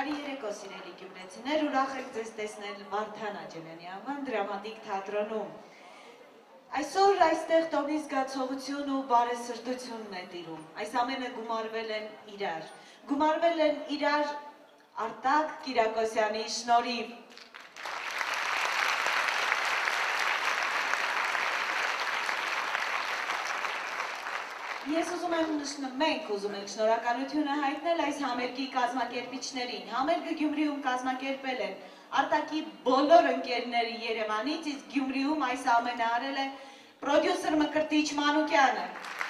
Բարի երեկո, սիրելի գյումրեցիներ, ուրախ եք ձեզ տեսնել Վարդան Աջելյանի անվան դրամատիկ թատրոնում։ Այսօր այստեղ տոնի զգացողություն ու բարեսրտությունն է տիրում։ Այս ամենը գումարվել են իրար Արտակ Կիրակոսյանի շնորհիվ։ Մենք ուզում ենք շնորհակալությունը հայտնել այս համերգի կազմակերպիչներին։ Համերգը Գյումրիում կազմակերպել են Արտակի բոլոր ընկերները Երևանից, իսկ Գյումրիում այս ամենը արել է պրոդյուսեր Մկրտիչ Մանուկյանը։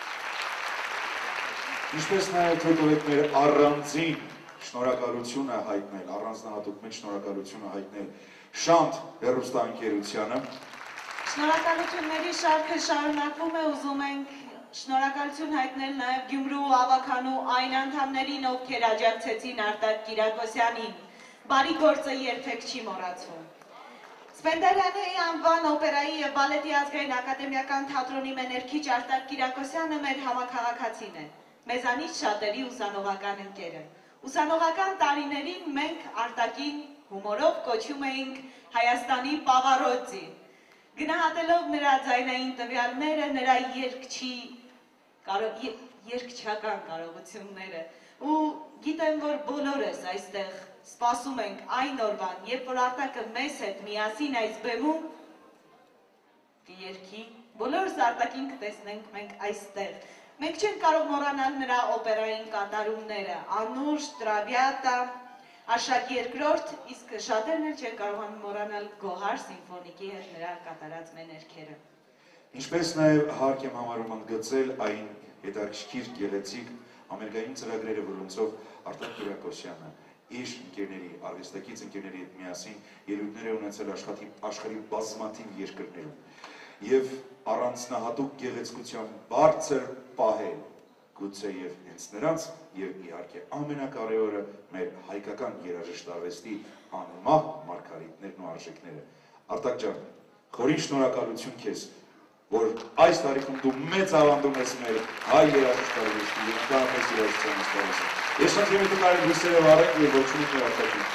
Ինչպես նաև թույլ տվեք մեր առանձին շնորհակալությունը հայտնել, առանձնահատուկ մեծ շնորհակալությունը հայտնել Շանթ հեռուստաընկերությանը։ Շնորհակալությունների շարքը շարունակվում է, ուզում ենք շնորհակալություն հայտնել նաև Գյումրու ավականու այն անդամներին, ովքեր աջակցեցին Արտակ Կիրակոսյանին։ Բարի գործը երբեք չի մոռացվում։ Սպենդիարյանի անվան օպերայի և բալետի ազգային ակադեմիական թատրոնի մեներքիչ Արտակ Կիրակոսյանը մեր համաքաղաքացին է, մեզանից շատերի ուսանողական ընկերը։ Ուսանողական տարիներին մենք Արտակին հումորով կոչում էինք Հայաստանի Պավարոցի։ Գնահատելով նրա ձայնային տվյալները, նրա երգչական կարողությունները ու գիտեմ, որ բոլորս այստեղ սպասում ենք այն օրվան, երբ որ Արտակը մեզ հետ միասին այս բեմում կերգի, բոլորս Արտակին կտեսնենք մենք այստեղ։ Մենք չենք կարող մոռանալ նրա օպերային կատարումները, Անուշ, Տրավիատա, Աշակ երկրորդ, իսկ շատերն էլ չեն կարողանում մոռանալ Գոհար սիմֆոնիկի հետ նրա կատարած մեներքերը։ Ինչպես նաև հարկ եմ համարում ընդգծել այն հետաքրքիր գեղեցիկ ամերիկային ծրագրերը, որոնցով Արտակ Կիրակոսյանը իր ընկերների, արվեստագից ընկերների հետ միասին ելույթներ է ունեցել աշխարհի բազմաթիվ երկրներում եւ առանձնահատուկ գեղեցկության բարձր պահել գուցեև հենց նրանց եւ իհարկե ամենակարևորը մեր հայկական երաժիշտ արվեստի անմահ մարգարիտներն ու արժեքները։ Արտակ ջան, խորին շնորհակալություն քեզ, որ այս տարիքում դու մեծ ավանդում ես մեր հայ երաժիշտ արվեստի եւ ընդհանրապես երաժշտության ասպարեզում։ Ես խնդրում եմ դուք արեք լույսերը վառեք եւ ողջունեք մեր Արտակին։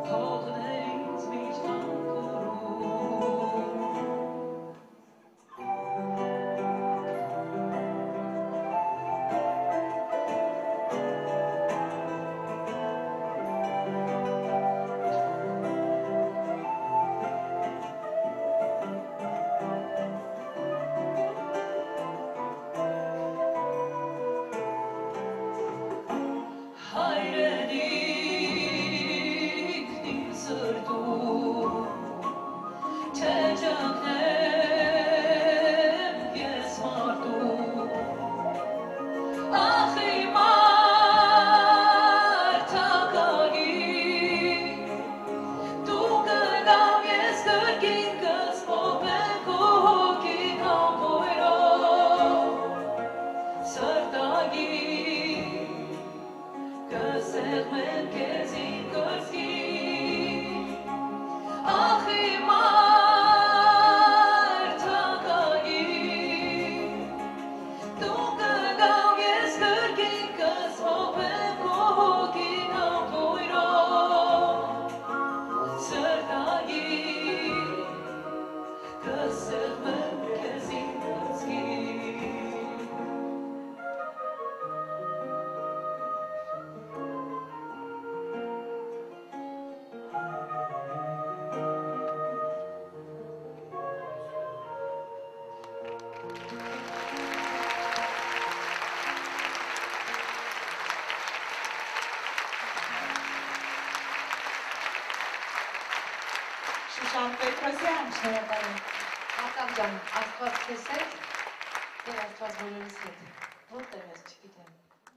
Շուշան Պետրոսյան, Շնորհակալ եմ։ Ակամ ջան, Աստված քեզ հետ եւ Աստված բոլորիս հետ։ Որտեղ ես, չգիտեմ։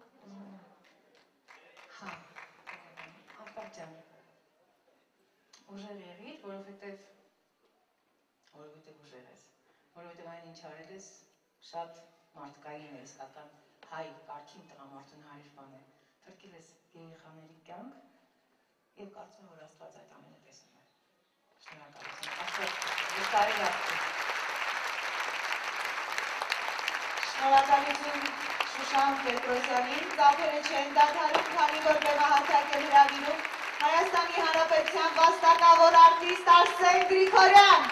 Հա։ Ակամ ջան։ Ուժեր եղիր, որովհետեւ ուժեր ես, որովհետեւ այն ինչ արել ես շատ մարդկային է, իսկական հայ կարգին տղամարդուն հարիր բան է։ Փրկել ես երեխաների կյանք եւ կարծում եմ, որ Աստված այդ ամենը տեսնում է։ Շնորհակալություն Շուշան Պետրոսյանին, ծափերը չեն դադարում, քանի որ բեմահարթակ է հրավիրում Հայաստանի Հանրապետության վաստակավոր արտիստ Արսեն Գրիգորյան։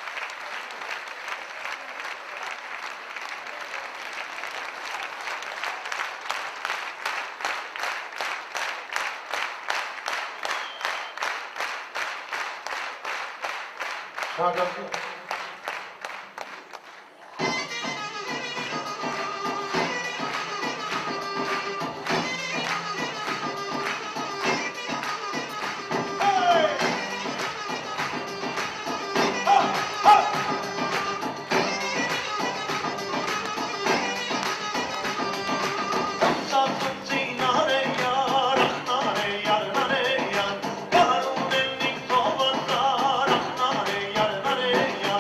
Շնորհակալություն։ Yeah.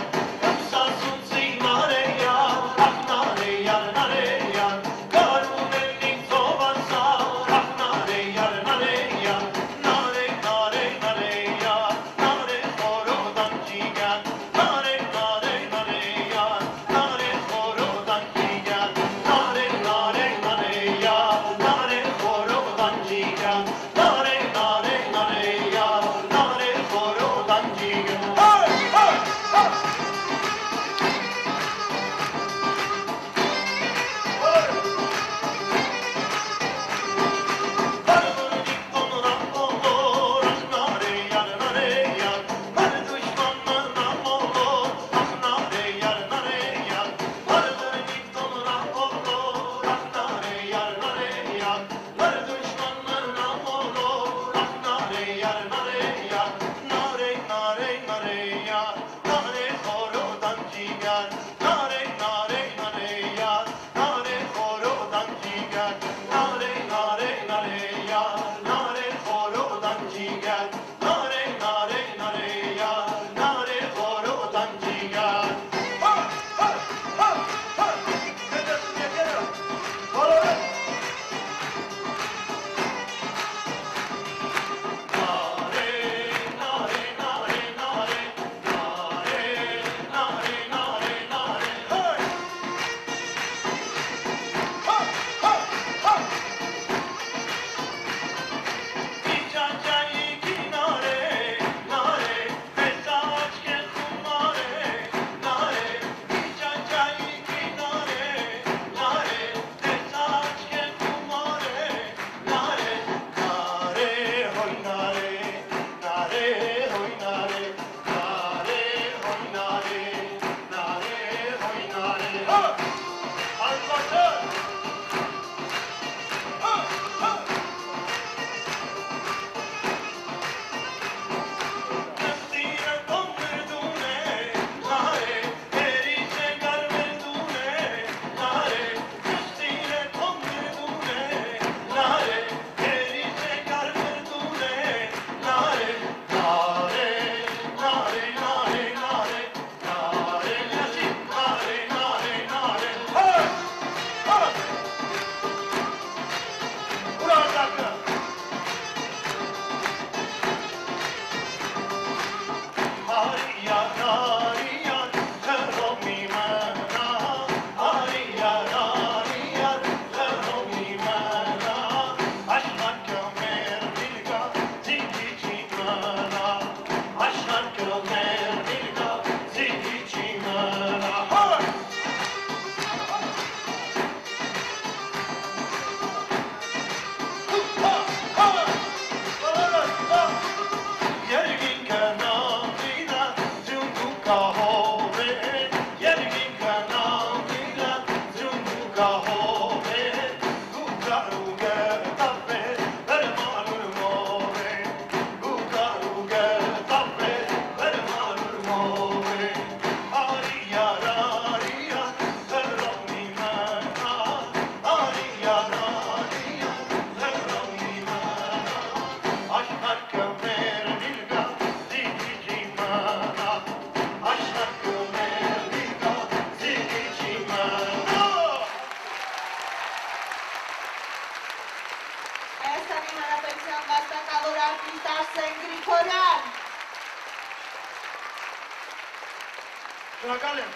Շնորհակալ եմ։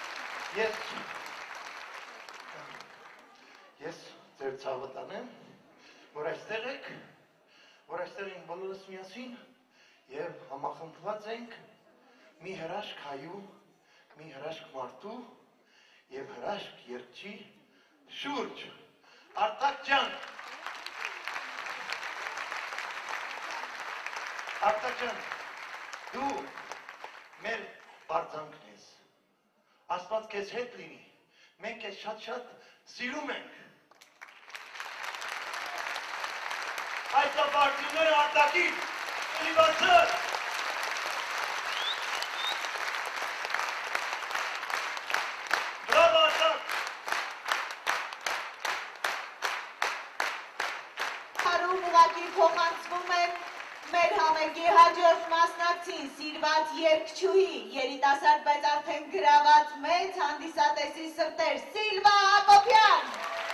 Ես ձեր ցավը տանեմ, որ այստեղ եք, որ այստեղ ենք բոլորս միասին եւ համախմբված ենք մի հրաշք հայու, մի հրաշք մարդու եւ հրաշք երգչի շուրջ։ Արտակ ջան, դու մեր բարձանքն ես, Աստված քեզ հետ լինի, մենք քեզ շատ սիրում ենք։ Այս ապարտությունները Արտակին, էլի բարձր։ Բրավո Արտակ։ Հարում ուղղակի փոխանցվում են մեր համերգի հաջորդ մասնակցին, սիրված երգչուհի, երիտասարդ բայց արդեն գրաված մեծ հանդիսատեսի սրտեր, Սիլվա Հակոբյան։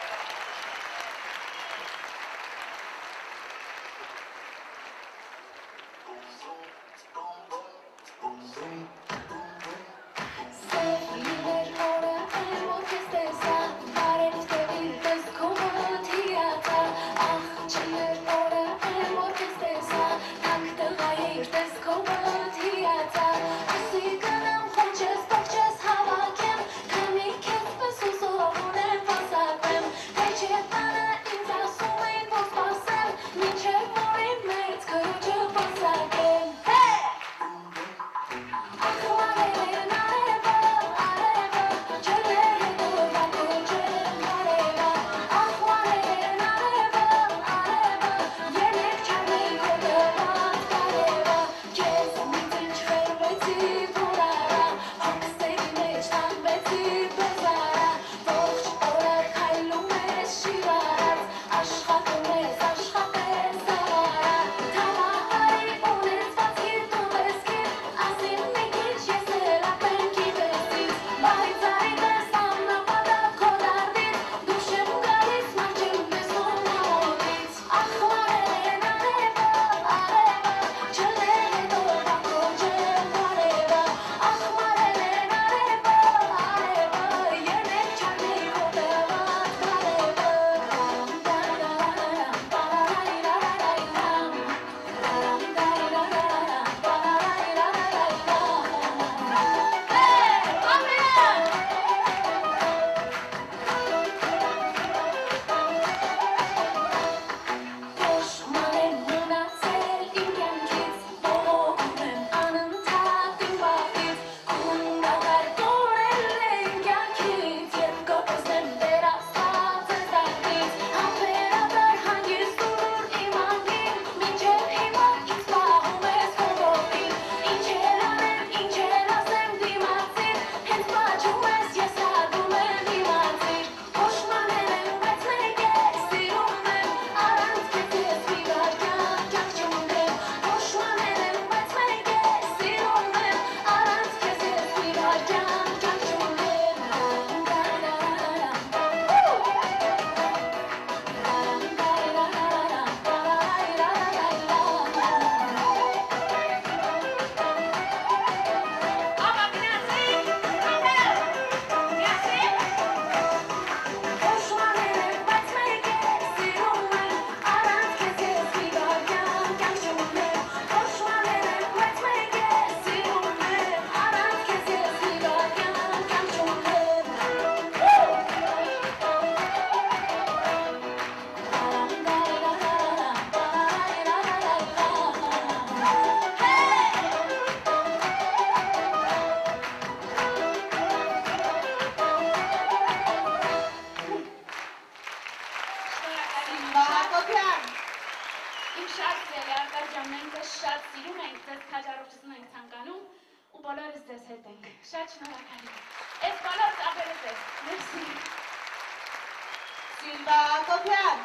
Սիլվա Հակոբյան,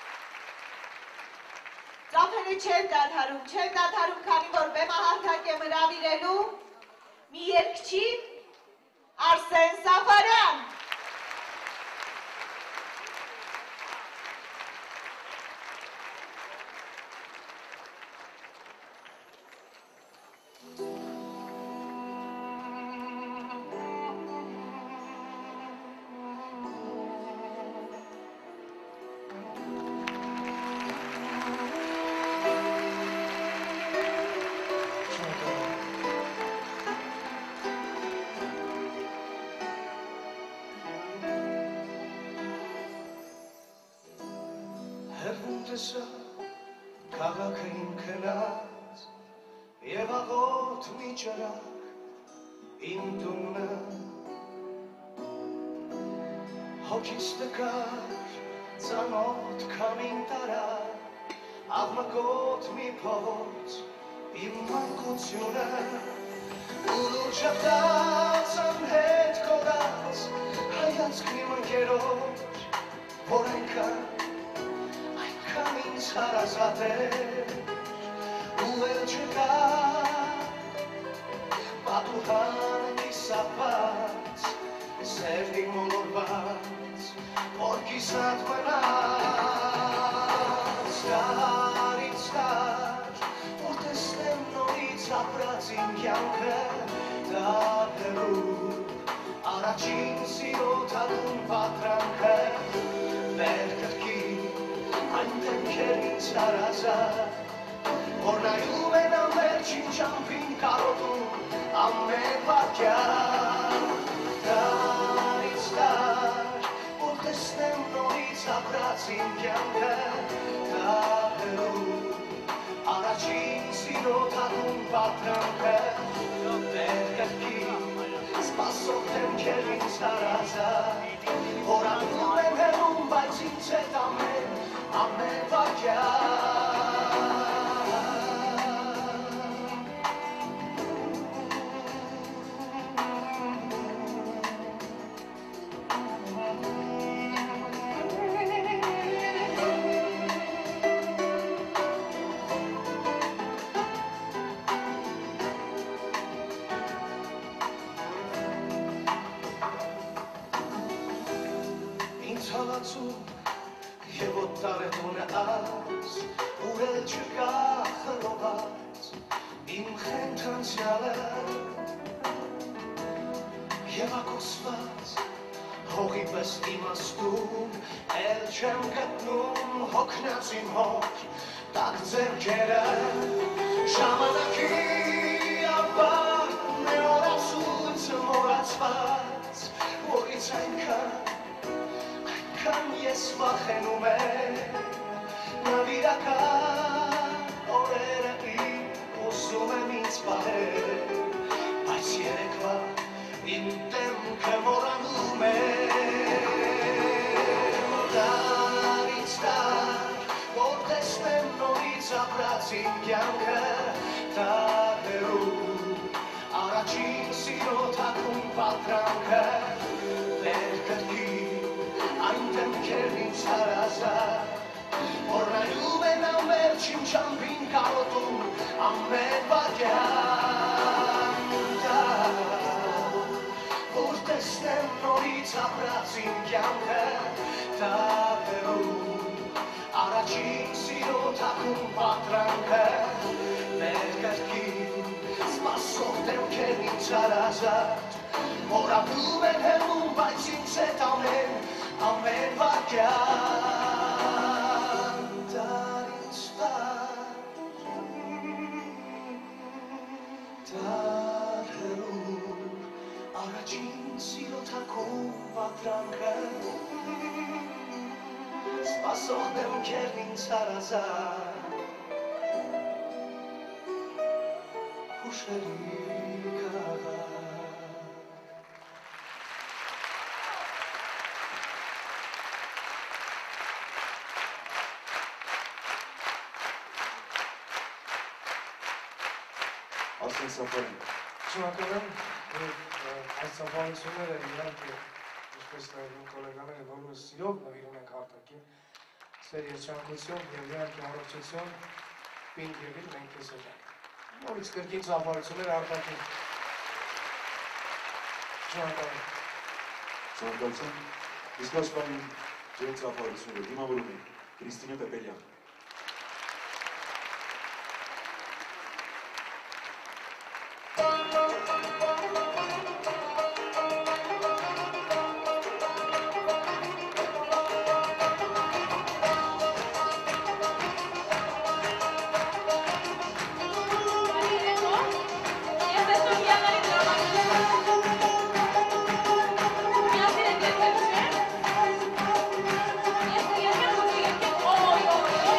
ծափերը չեն դադարում, քանի որ բեմահարթակ եմ հրավիրելու մի երգչի Արսեն Սաֆարյան։ տեսա քաղաքը իմ քնած եւ աղոտ մի ճրակ իմ տունը հոգիս տկար ծանոթ քամին տարա աղմկոտ մի փողոց իմ մանկությունը Ուրուր շպտաց անհետ կորած հայացքն իմ ընկերոջ որ այնքան ինձ հարազատ էր ու էլ չկա պատուհանը կիսապած սերդի մոլորված որ կիսատ մնաց տարից տար որ տեսնեմ նորից ապրած իմ կյանքը դարերու առաջին սիրո թագուն պատրանքը մեր կրկին այն դեմքեր ինձ հարազատ որ նայում են ամերջին ճամփին կարոտում ամեն վարքյան տարից տար որ տեսնեմ նորից ապրած իմ կյանքը դարերու առաջին սիրո թագուն պատրանքը մեր կրկին Սպասող դեմքեր ինձ հարազատ որ անում եմ հեռում բայց ինձ հետ ամեն վարքյան Եվ օտարետուն է այս, ուր էլ չկա խլոված, իմ խենթ անցյալը Եվ ակոսված, հողի պես իմաստուն, էլ չեմ գտնում հոգնած իմ հոգ, տակ ձեռքերը ժամանակի ապարն է օրացույցը մորացված, որից այնքան ես վախենում եմ նավիրական օրերը իմ ուզում եմ ինձ պահել բայց երեկվա իմ դեմքը մոռանում եմ տարից տար որ տեսնեմ նորից ապրած իմ կյանքը տարերու առաջին սիրո թագուն պատրանքը մեր կրկին Այն դեմքեր ինձ հարազատ որ նայում են ամերջին ճամփին կարոտում ամեն վարքյան որ տեսնեմ նորից ապրած իմ կյանքը տարերու առաջին սիրո թագուն պատրանքը մեր կրկին սպասող դեմքեր ինձ հարազատ որ անում են հեռում բայց ինձ հետ ամեն վարքյան տարից տարերու առաջին սիրո թագուն պատրանքը սպասող դեմքեր ինձ հարազատ հուշերի քաղաք Արդեն Սաֆարյան Շնորհակալ եմ եւ այս ծավալությունները իհարկե ինչպես նաև իմ գոլեգաները նորմալ սիրով նվիրում ենք արտաքին սեր երջանկություն եւ իհարկե առողջություն պինդ եղիր մենք քեզ հետ նորից կրկին ծավալությունները արտաքին Շնորհակալ եմ Շնորհակալություն իսկ աշխարհին ջեր ծավալությունները դիմավորում են Քրիստինե Պեպելյան Oh,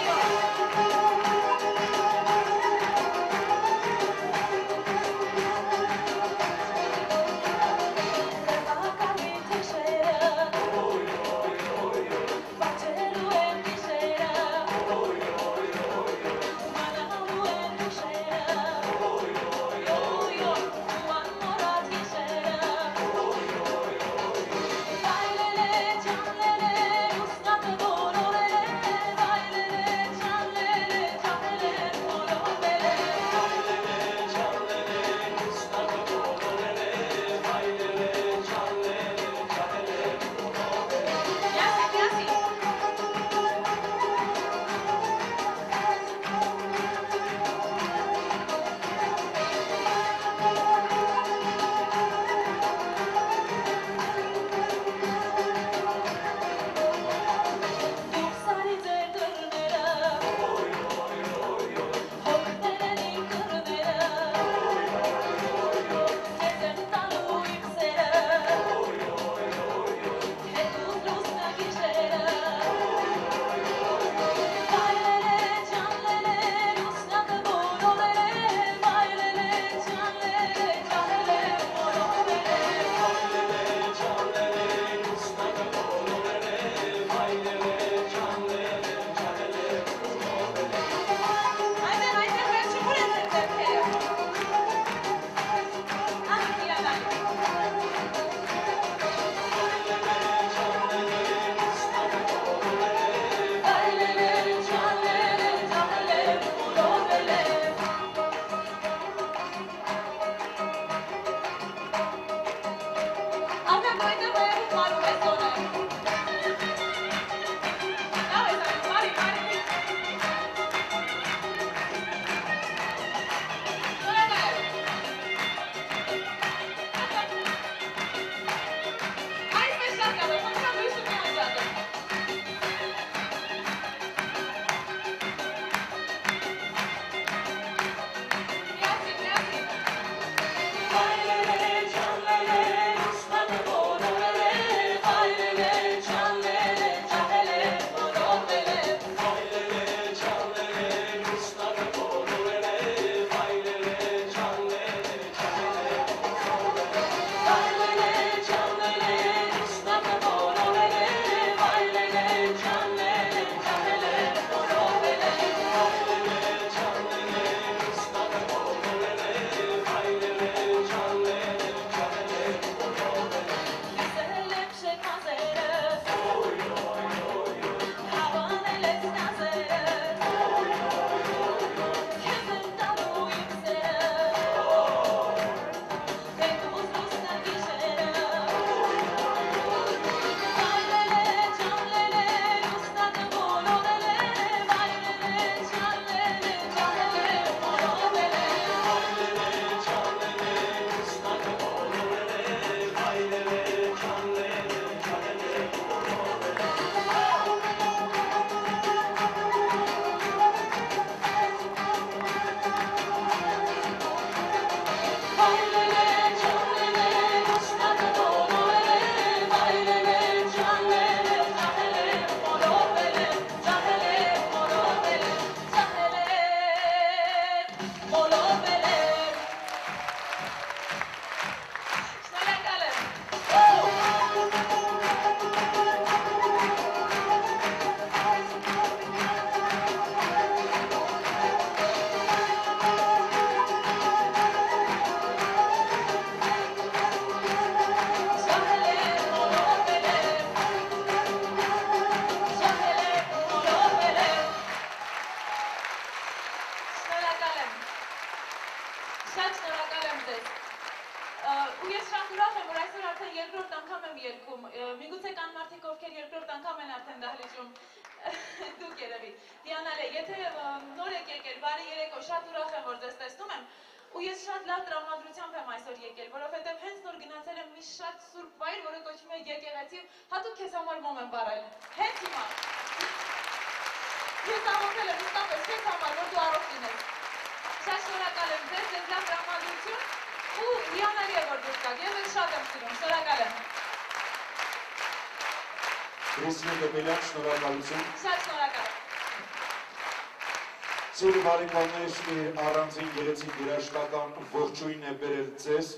Շատ շնորհակալ եմ ձեզ։ Ու ես շատ ուրախ եմ, որ այսօր արդեն երկրորդ անգամ եմ երգում։ Միգուցե կան մարդիկ, ովքեր երկրորդ անգամ են արդեն դահլիճում։ Դուք երևի։ Դիանալե, եթե նոր եք եկել, բարի երեկո, շատ ուրախ եմ, որ ձեզ տեսնում եմ։ Ու ես շատ լավ տրամադրությամբ եմ այսօր եկել, որովհետև հենց նոր գնացել եմ մի շատ սուրբ վայր, որը կոչվում է եկեղեցի, հատուկ քեզ համար մոմ եմ վառել։ Հենց հիմա։ Ես աղոթել եմ իսկապես քեզ համար, որ դու առողջ լինես։ Շատ շնորհակալ եմ ձեզ, ձեզ լավ տրամադրություն ու հիանալի է, որ դուք կաք, ես շատ եմ սիրում, շնորհակալ եմ։ Քրիստիան Դեմելյան, շնորհակալություն։ Շատ շնորհակալ եմ։ Սիրելի բարեկամներ, առանձին գեղեցիկ երաժշտական ողջույն է բերել ձեզ։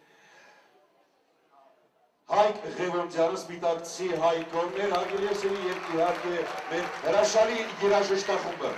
Հայկ Ղևոնդյանը, սպիտակցի Հայկորներ, հարգելի եւ իհարկե մեր հրաշալի երաժշտախումբը։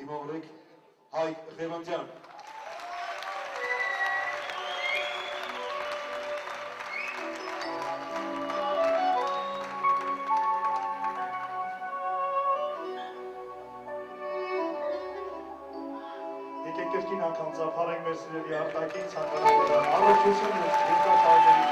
Դիմավորեք Հայկ Ղևոնդյան։ Եկեք կրկին անգամ ծափարենք մեր սիրելի արտակին ցանկացած առողջություն և երկար տարիների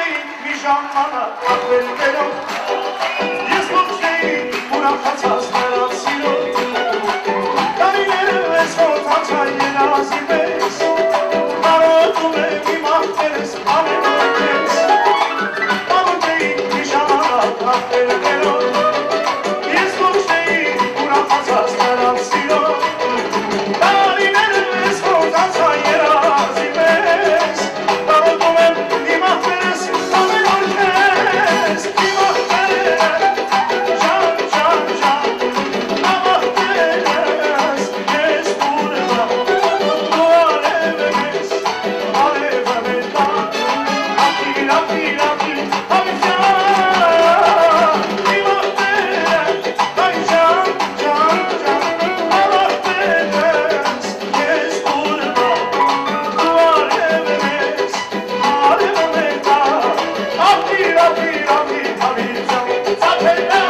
մի ժամանակ ապերներով ես ողջեի ուրախացած նրանց սիրով տարիներս հոթացան երազի պես կարոտում եմ իմ ախտերս ամենօրպես ողջեի մի ժամանակ ապերներով ես ողջեի ուրախացած նրանց սիրով տարիներս հոթացան երազի պես կարոտում եմ իմ ախտերս ամենօրպես իմ ախտերս ժան ժան ժան ամախտերս ես ուրվա դու արևես արևը մետա ապիր ապիր ապիր ավիճան իմ ախտերս այ ժան ժան ժան ամախտերս ես ուրվա դու արևես արևը մետա ապիր ապիր ապիր ավիճան ծափելա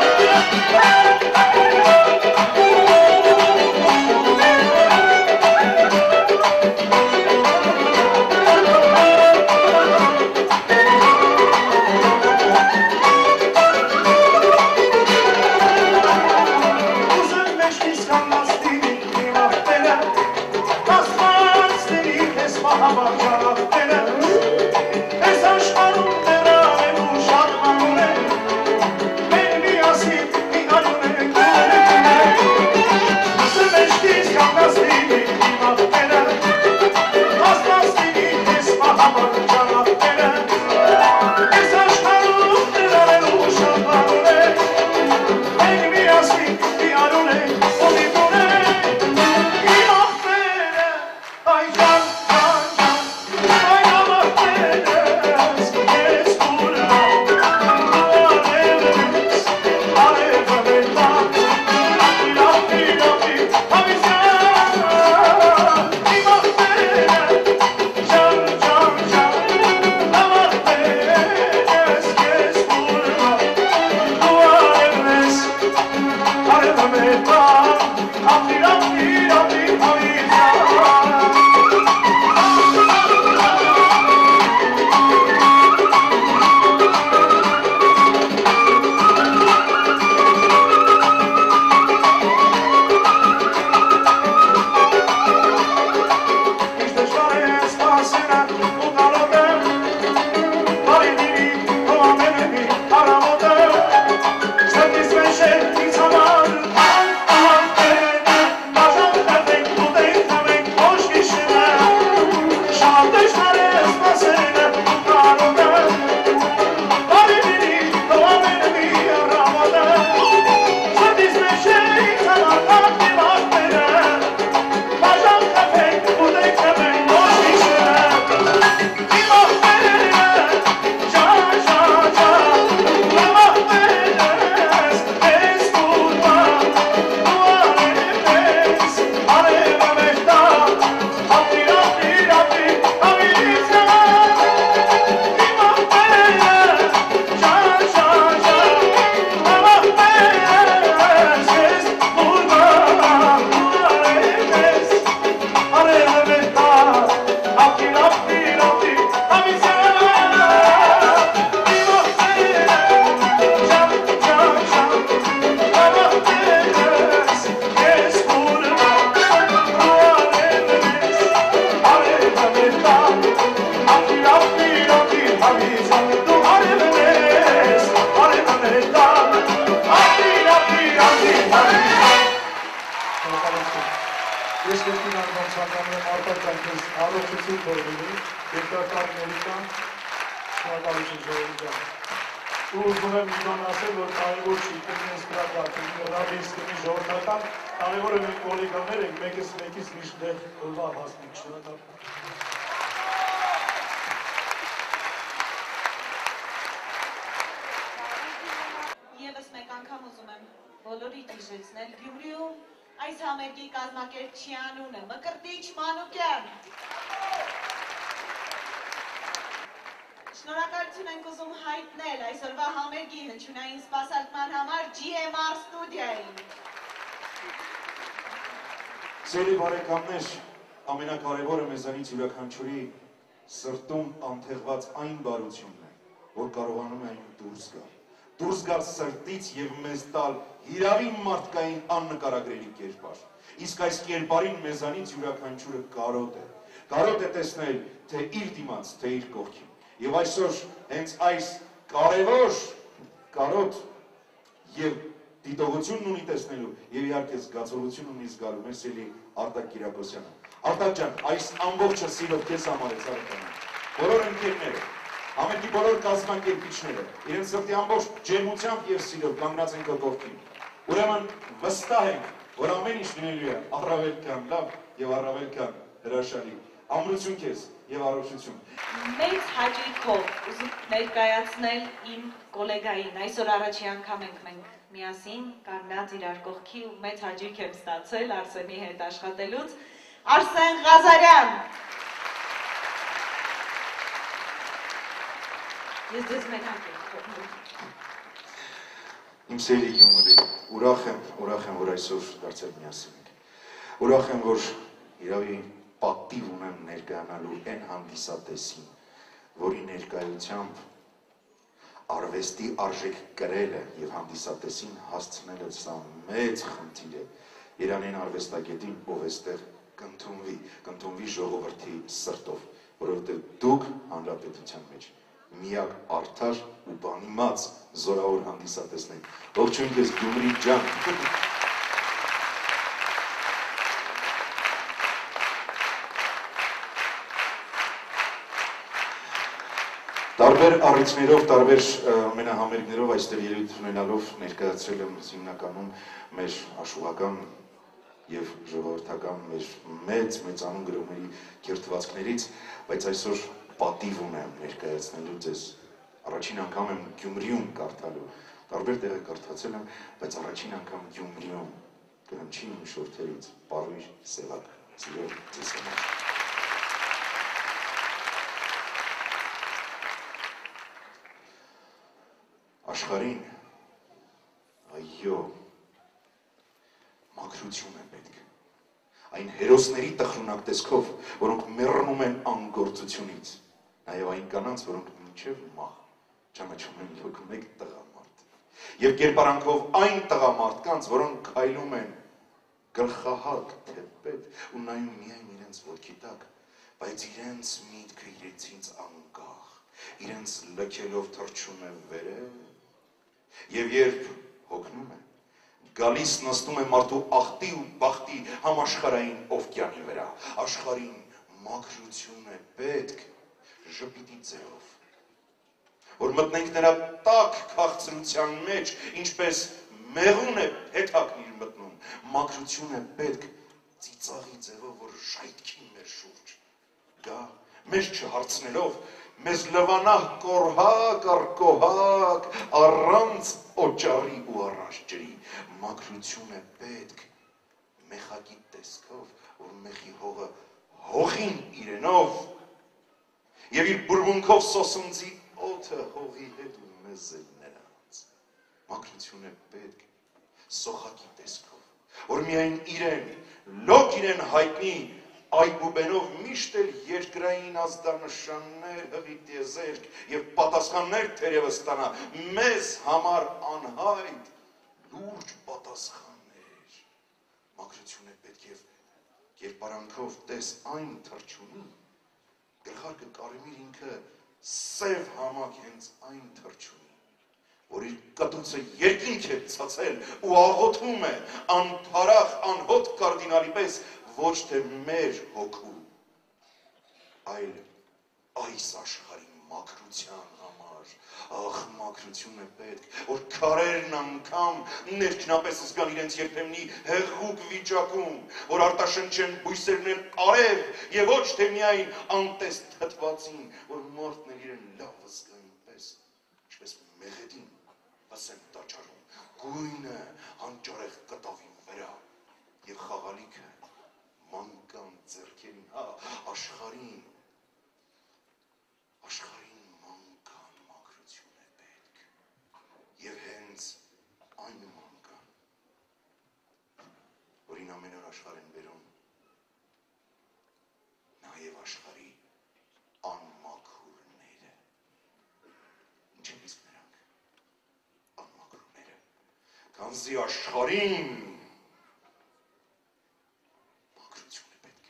Ուզում մեջքից կաննաստինի իմ ախտերը Կասվածների քեզ մահաբար ժանախտերը Ես աշխարում տեղանելու շատ մանուն է Մենք միասին մի անուն ենք Ուզում մեջքից կաննաստինի իմ ախտերը Կասվածների քեզ մահաբար ժանախտերը Ես աշխարում տեղանելու շատ մանուն է Մենք միասին մի անուն ենք ովիտուն ենք Իմ ախտերը այ ժան ժան ժան այ ամախտերս ես ուրվա դու արևես արևը մետա ապիր ապիր ապիր ավիճան իմ ախտերը ժան ժան ժան ամախտերս ես ուրվա դու արևես արևը մետա ապիր ապիր ապիր ավիճան Ինչ դժվար է սպասելը ու կարոտը Բարիների քո ամենի առավոտը Ստից մեջ է ինձ համար ահ բաժան խրտենք ուտենք համենք ոչ գիշերը Շատ դժվար է սպասելը ու կարոտը Բարիների քո ամենի առավոտը Ստից մեջ է ինձ համար ահ ախտերը Բաժան խրտենք ուտենք համենք ոչ գիշերը Իմ ախտերը ժան ժան ժան ամախտերս ես ուրվա դու արևես արևը մետա ապիր ապիր ապիր ավիճան Իմ ախտերը ժան ժան ժան ամախտերս ես ուրվա դու արևես արևը մետա ապիր ապիր ապիր ավիճան Իմ ախտերը ժան ժան ժան ամախտերս ես ուրվա դու արևես արևը մետա ապիր ապիր ապիր ավիճան դու արևես արևը մետա ապիր ապիր ապիր ավիճան Ես երկին անգամ ցանկանում եմ արտակարգ ես առողջություն բերելու երկրական ներիկան շնորհակալություն ժողովուրդ ջան ու ուզում եմ մի բան ասել, որ կարևոր չի կնես գրակարգի ռադիոյի ժողովրդական կարևորը մենք գոլիգաներ ենք մեկս մեկից միշտ օրվա հասնենք շնորհակալ Եվս մեկ անգամ ուզում եմ բոլորիդ հիշեցնել Գյումրիու այս համերգի կազմակերպչի անունը Մկրտիչ Մանուկյան Շնորհակալություն ենք ուզում հայտնել այսօրվա համերգի հնչյունային սպասարկման համար GMR ստուդիային Սիրելի բարեկամներ, ամենակարևորը մեզանից յուրաքանչյուրի սրտում անթեղված այն բարությունն է, որ կարողանում է այն դուրս գալ։ Դուրս գալ սրտից եւ մեզ տալ հիրավի մարդկային աննկարագրելի կերպար։ Իսկ այս կերպարին մեզանից յուրաքանչյուրը կարոտ է։ Կարոտ է տեսնել թե իր դիմաց, թե իր կողքին։ Եվ այսօր հենց այս կարևոր կարոտ եւ դիտողությունն ունի տեսնելու եւ իհարկե զգացողություն ունի զգալու մեր սիրելի Արտակ Կիրակոսյանը։ Արտակ ջան, այս ամբողջը սիրով քեզ համար է ցանկանում։ Բոլոր ընկերները, ամենքի բոլոր կազմակերպիչները, իրենց սրտի ամբողջ ջերմությամբ եւ սիրով կանգնած են քո կողքին։ Ուրեմն վստահ ենք, որ ամեն ինչ լինելու է առավել քան լավ եւ առավել քան հրաշալի։ Ամրություն քեզ եւ առողջություն։ Մեծ հաճույքով ուզում ներկայացնել իմ գոլեգային։ Այսօր առաջի անգամ ենք մենք միասին կանգնած իրար կողքի ու մեծ հաճույք եմ ստացել Արսենի հետ աշխատելուց։ Արսեն Ղազարյան։ Ես ձեզ մենակ եմ թողնում։ Իմ սիրելի Գյումրի, ուրախ եմ, որ այսօր դարձել միասին ենք։ Ուրախ եմ, որ իրավի պատիվ ունեմ ներկայանալու այն հանդիսատեսին, որի ներկայությամբ արվեստի արժեք կրելը եւ հանդիսատեսին հասցնելը սա մեծ խնդիր է Երանային արվեստագետին, ով էստեղ կընդունվի ժողովրդի սրտով, որովհետեւ դուք հանրապետության մեջ միակ արդար ու բանիմաց զորավոր հանդիսատեսն եք։ Ողջույն քեզ Գյումրի ջան։ Տարբեր առիթներով, տարբեր ամենահամերգներով այստեղ ելույթ ունենալով ներկայացրել եմ հիմնականում մեր աշխուհական եւ ժողովրդական մեր մեծանուն գրողների կերտվածքներից, բայց այսօր պատիվ ունեմ ներկայացնելու ձեզ։ Առաջին անգամ եմ Գյումրիում կարդալու, տարբեր տեղեր կարդացել եմ, բայց առաջին անգամ Գյումրիում կհնչի իմ շորթերից Պարույր Սևակ, սիրով ձեզ համար։ Աշխարհին, այո, մաքրություն է պետք։ Այն հերոսների տխրունակ տեսքով, որոնք մեռնում են անգործությունից, նաև այն կանանց, որոնք մինչև մահ ճանաչում են յոք մեկ տղամարդ, եւ կերպարանքով այն տղամարդկանց, որոնք քայլում են գլխահակ թեպետ ու նայում միայն իրենց ոտքի տակ, բայց իրենց միտքը իրենցից անկախ, իրենց լքելով թռչում է վերև, եւ երբ հոգնում է, գալիս նստում է մարդու ախտի ու բախտի համաշխարհային օվկիանի վրա, աշխարհին մաքրություն է պետք ժպիտի ձևով, որ մտնենք նրա տաք քաղցրության մեջ, ինչպես մեղուն է փեթակն իր մտնում, մաքրություն է պետք ծիծաղի ձևով, որ ժայթքի մեր շուրջ գա, մեզ չհարցնելով, մեզ լվանա կորհակ առ կոհակ, առանց օճառի ու առանց ջրի, մաքրություն է պետք մեխակի տեսքով, որ մեխի հողը հողին իրենով եւ իր բուրբունքով սոսնձի օդը հողի հետ ու մեզ էլ նրանց, մաքրություն է պետք սոխակի տեսքով, որ միայն իրեն, լոկ իրեն հայտնի այգուբենով միշտ էլ երկրային ազդանշաններ, հղի տիեզերք եւ պատասխաններ թերևս ստանա, մեզ համար անհայտ լուրջ պատասխաններ, մաքրություն է պետք եւ կերպարանքով տես այն թռչունի, գլխարկը կարմիր ինքը սև համակ հենց այն թռչունի, որ իր կտուցը երկինք է ցածել ու աղոթում է անփարախ անհոտ կարդինալի պես ոչ թե մեր հոգու, այլ այս աշխարհի մաքրության համար, ախ մաքրություն է պետք, որ քարերն անգամ ներքնապես զգան իրենց երբեմնի հեղուկ վիճակում, որ արտաշնչեն բույսերն են արև եւ ոչ թե միայն անտեստ թթվածին, որ մարդն էլ իրեն լավ զգային պես, ինչպես մեղեդին վսեմ տաճարում, գույնը հանճարեղ կտավի վրա եւ խաղալիքը մանկան ձեռքերին, աշխարհին մանկան մաքրություն է պետք եւ հենց այն մանկան, որին ամեն օր աշխարհ են բերում, նաեւ աշխարհի անմաքուրները, Քանզի աշխարհին մաքրություն է պետք։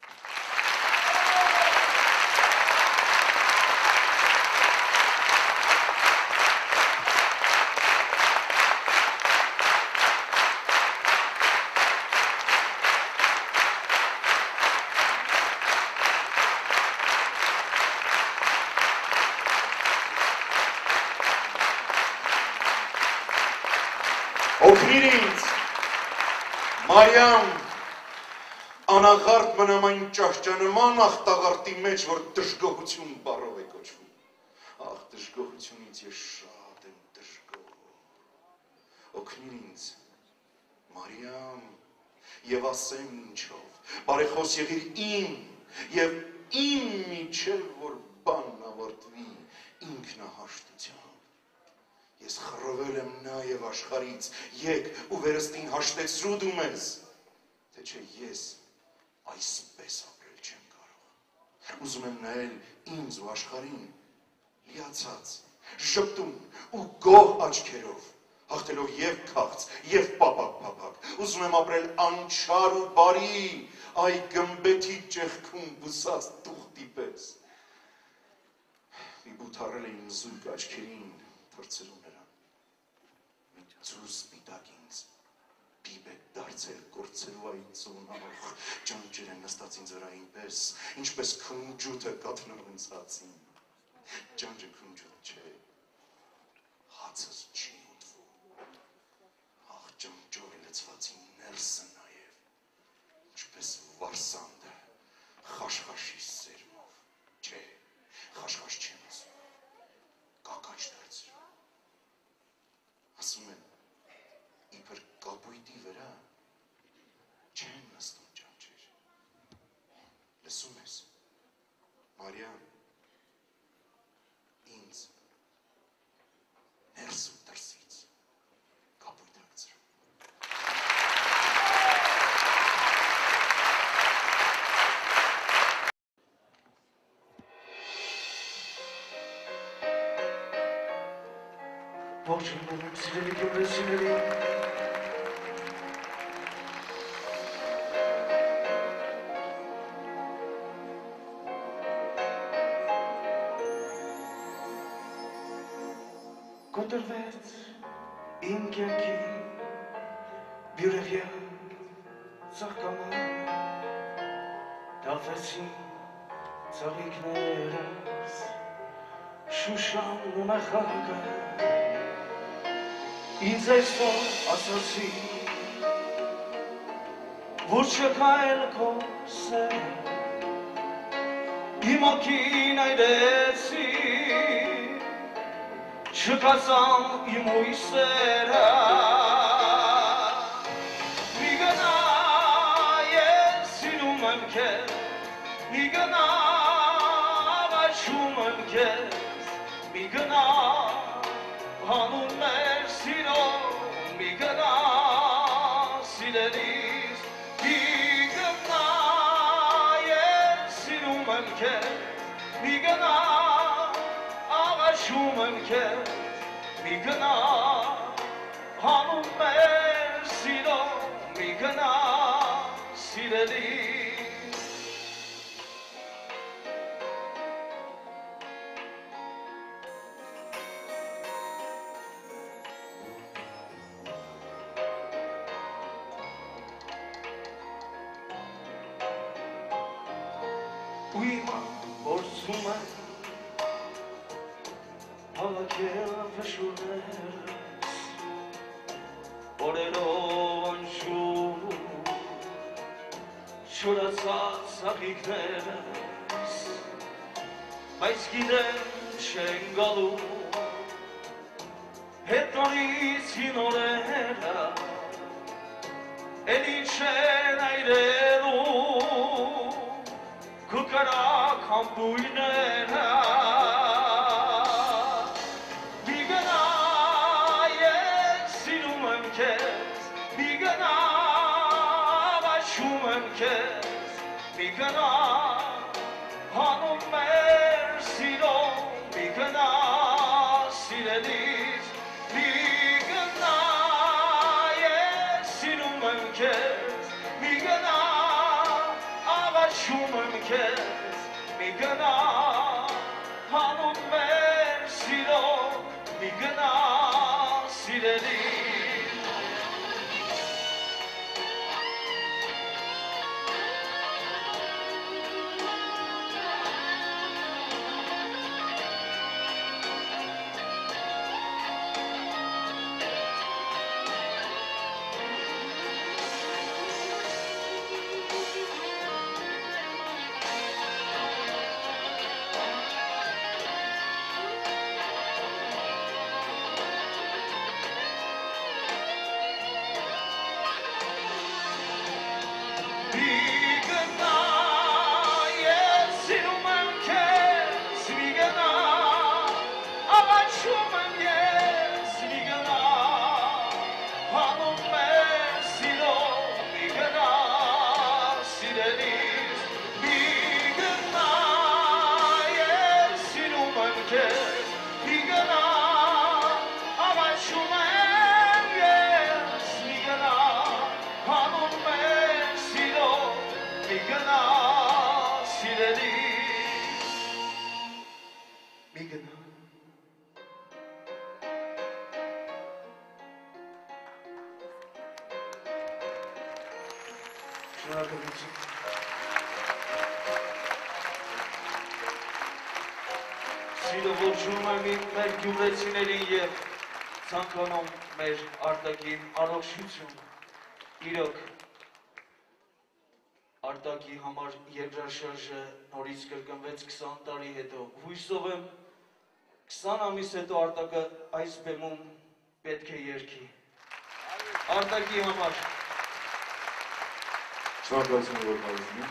Օգնիր ինձ, Մարիամ, անաղարտ մնամ այն ճահճանման աղտաղարտի մեջ, որ դժգոհություն բառով է կոչվում։ Ախ, դժգոհությունից ես շատ եմ դժգոհ։ Օգնիր ինձ, Մարիամ, եւ ասեմ ինչով, բարեխոս եղիր իմ եւ իմ միջև, որ բանն ավարտվի ինքնահաշտությամբ։ Ես խռովել եմ նաև աշխարից, եկ ու վերստին հաշտեցրու դու մեզ, թե չէ ես այսպես ապրել չեմ կարող։ Ուզում եմ նայել ինձ ու աշխարհին լիացած, շպտուն ու գոհ աչքերով, հաղթելով եւ քաղց, եւ պապակ։ Ուզում եմ ապրել անչար ու բարի, այ գմբեթի ճեղքում բուսած տուղտի պես։ Մի բութարել էին զույգ աչքերին, թրծելու նրան, մի ծուր սպիտակ ինձ, պիպ է դարձել կործելու այն ծունախ, ճանճեր են նստած ինձ վրա այնպես, ինչպես քնջութը կաթնռնցածին, ճանճը քնջութ չէ, հացս չի ուտվում, աղ ճանճով է լծվածին ներսը նաև, ինչպես վարսանդը, խաշխաշի սերմով, չէ, խաշխաշ չեմ ասում, կակաչ դարձրու, ասում են, իբր կապույտի վրա չեն նստում ճանճեր, լսում ես, Մարիամ, ինձ ներս ու դրսից կապույտ ակցրու։ Ողջունում եմ սիրելի գյումրեցիներին։ Կոտրվեց իմ կյանքի բյուրեղյա ծաղկաման, դալվեցին ծաղիկներս, շուշան ու նախագը, ինձ այսօր ասացի, որ չկայել քո սեր, իմ ոգին այրեցի, չկացամ իմ ույսերը, մի գնա ես սիրում եմ քեզ, մի գնա վայշում եմ քեզ, մի գնա հանուն մեր սիրո, մի գնա սիրելիս, մի գնա ես սիրում եմ քեզ, մի գնա աղաշում եմ քեզ, մի գնա հանուն մեր սիրո, մի գնա սիրելիս։ Ու իմա որսում եմ հավաքել վշուրներս, օրերով անշուր, շորացած սաղիքներս, բայց գիտեմ չեն գալու, հետ նորից հին օրերը, էլի չեն այրելու, քո կրակ համբույրները, մի գնա ես սիրում եմ քեզ, մի գնա վայշում եմ քեզ, մի գնա հանուն մեր սիրո, մի գնա սիրելիս, մի գնա Շնորհակալություն։ Սիրով ողջունում եմ մեր գյումրեցիներին և ցանկանում մեր արտակին առողջություն։ Իրոք արտակի համար երկրաշարժը նորից կրկնվեց 20 տարի հետո։ Հույսով եմ 20 ամիս հետո արտակը այս բեմում պետք է երգի։ Արտակի համար։ Շնորհակալություն որ կարողանում։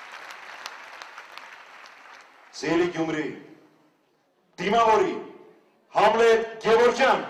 Սիրելի Գյումրի, դիմավորի, Համլետ Գևորգյան։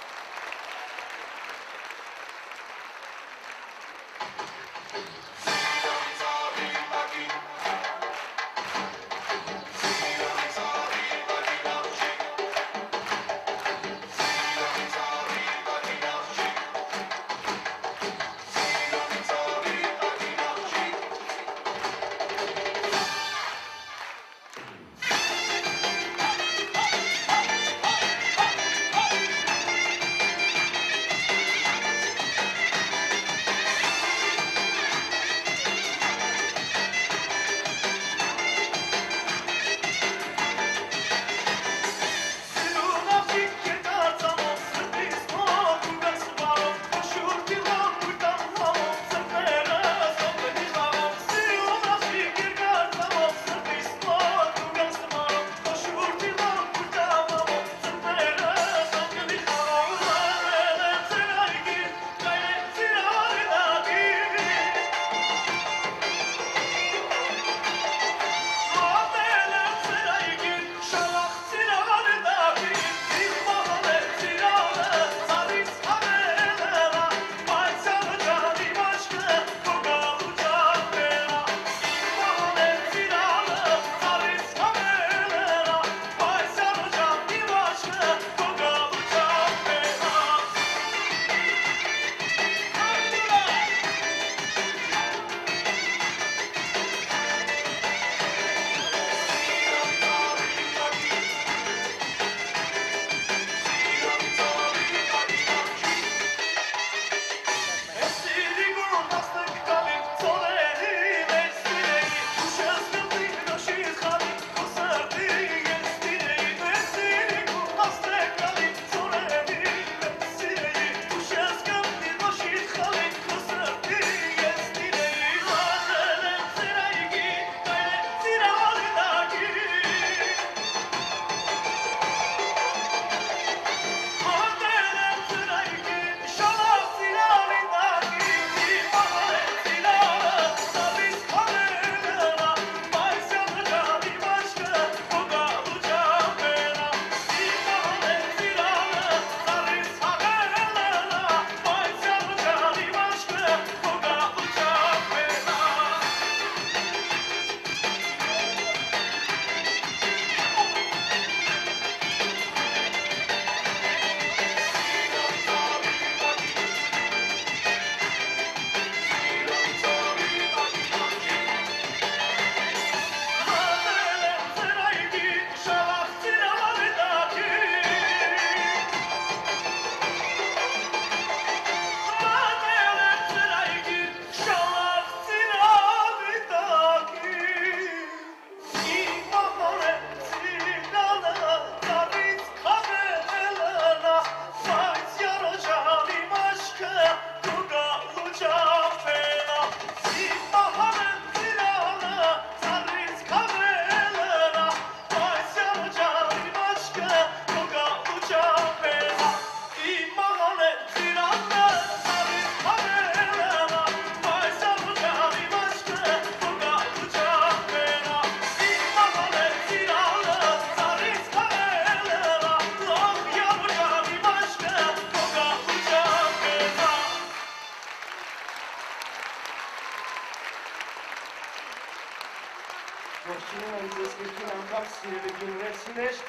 Ողջունում եմ ձեզ երկին անգամ սիրելի գյումրեցիներ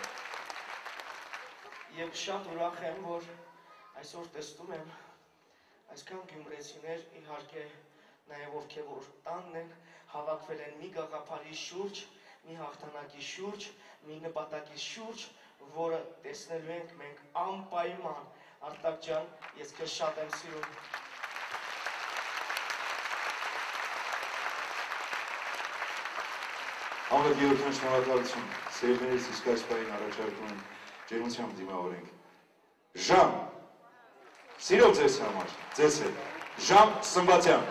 և շատ ուրախ եմ, որ այսօր տեսնում եմ այսքան գյումրեցիներ, իհարկե նաև ովքեր որ տանն են, հավաքվել են մի գաղափարի շուրջ, մի հաղթանակի շուրջ, մի նպատակի շուրջ, որը տեսնելու ենք մենք անպայման։ Արտակ ջան, ես քեզ շատ եմ սիրում։ Ամենը Գեորգյան շնորհակալություն, սերներից իսկ այս պահին առաջարկում են ջերմությամբ դիմավորենք։ Ժան, սիրով ձեզ համար, ձեզ հետ, Ժան Սմբատյան։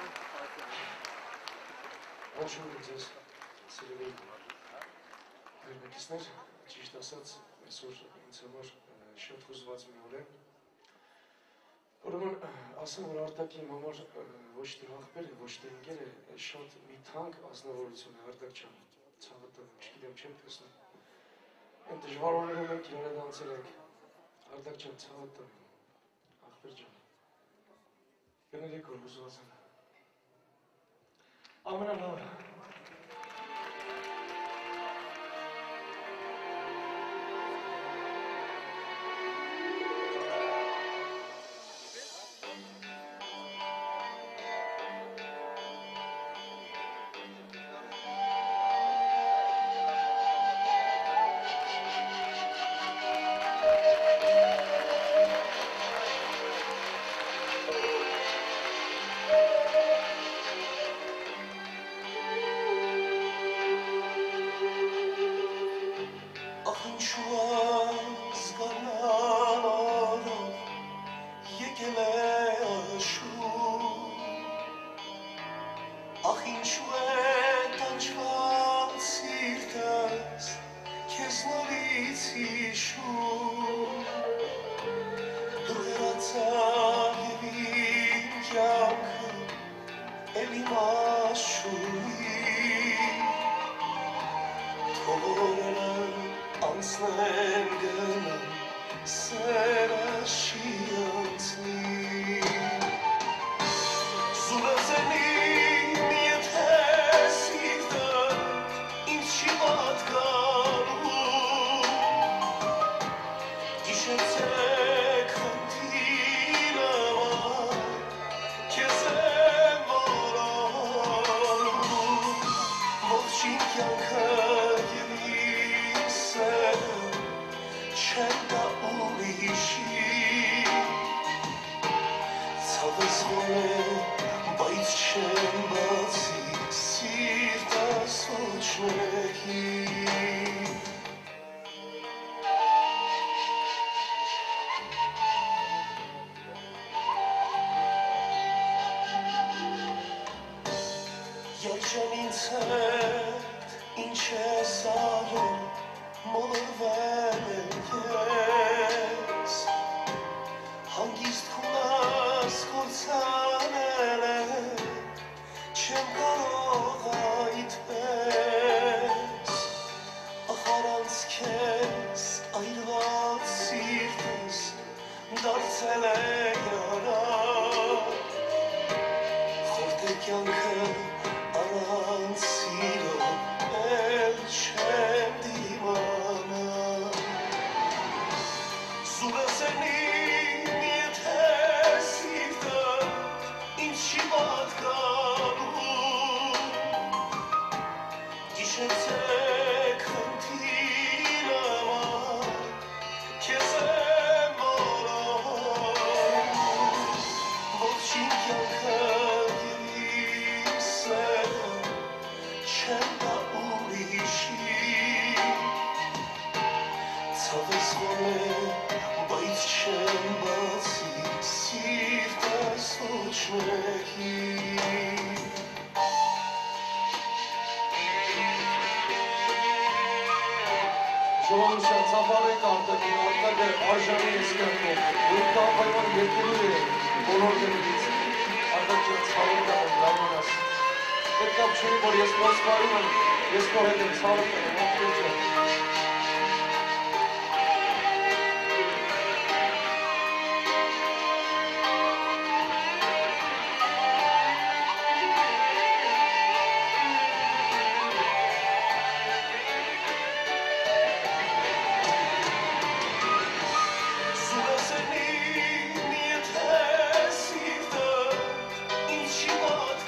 Ողջույն ձեզ, սիրելի ներկայացներ, ճիշտ ասած, այսօր ինձ համար շատ հուզված մի օր է։ Ուրեմն ասեմ, որ Արտակի իմ համար ոչ թե աղբեր է, ոչ թե ընկեր է, շատ մի թանկ ազնվորություն է Արտակ ջան, ցավը տամ, չգիտեմ չեմ տեսնում։ Այն դժվար օրերում ենք իրար հետ անցել ենք, Արտակ ջան, ցավը տամ, աղբեր ջան։ Կներեք որ հուզված եմ։ Ամենալավը։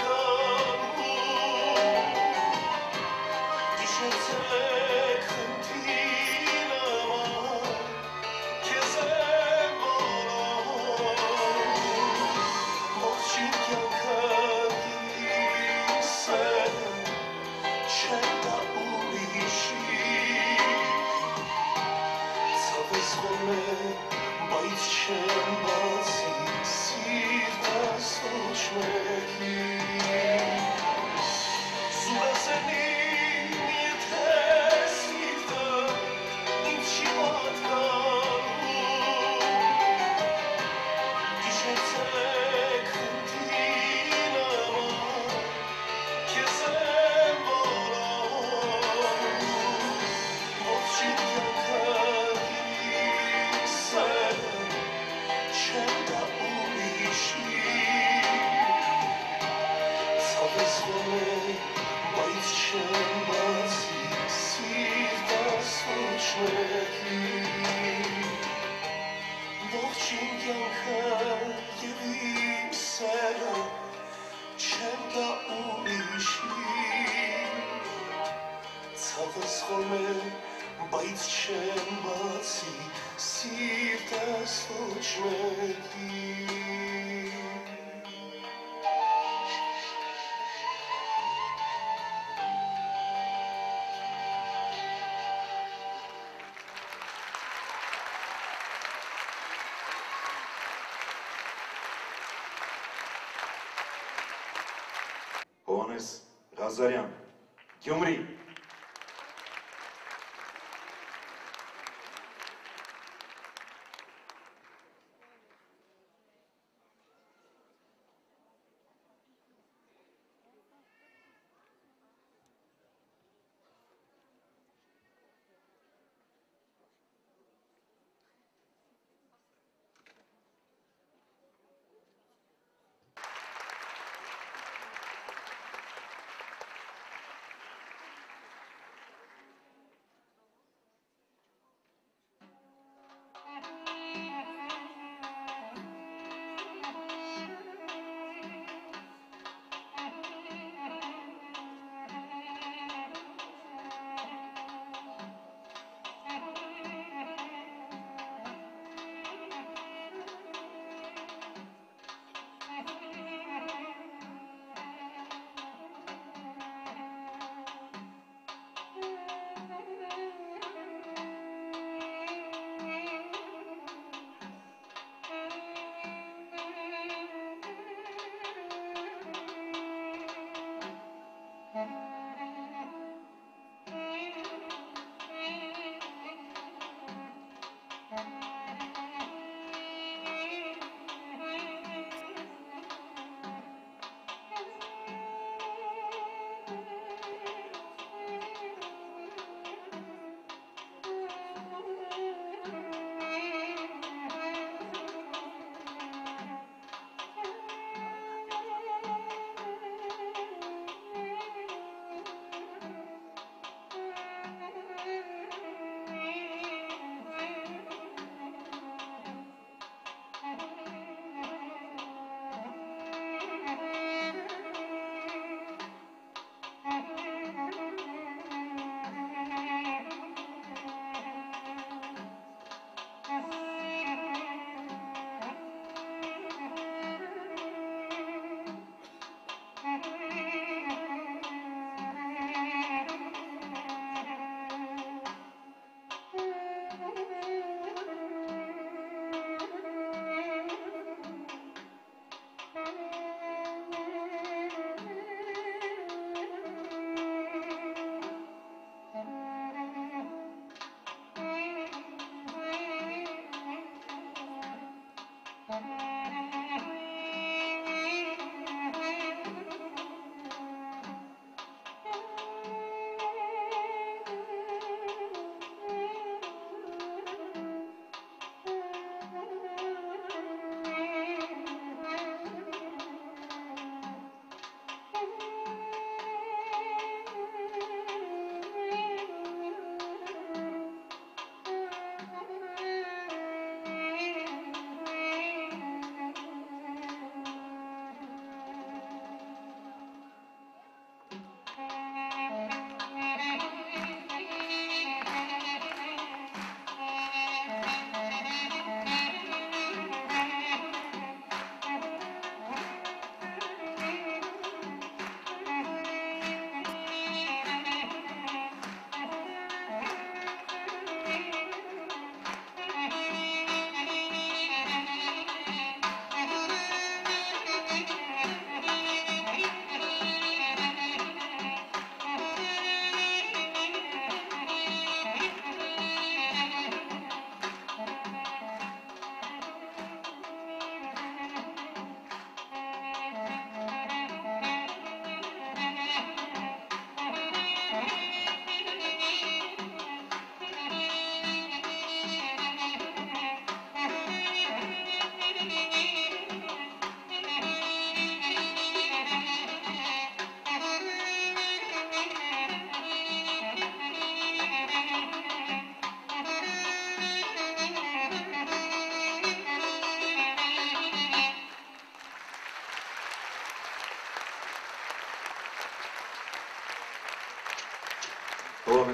Can't կյանքը և իմ սերը չեմ գա ուրիշի ցավս խոմ է բայց չեմ բացի սիրտս ոչ մեկի Հովանես Ղազարյան, Գյումրի։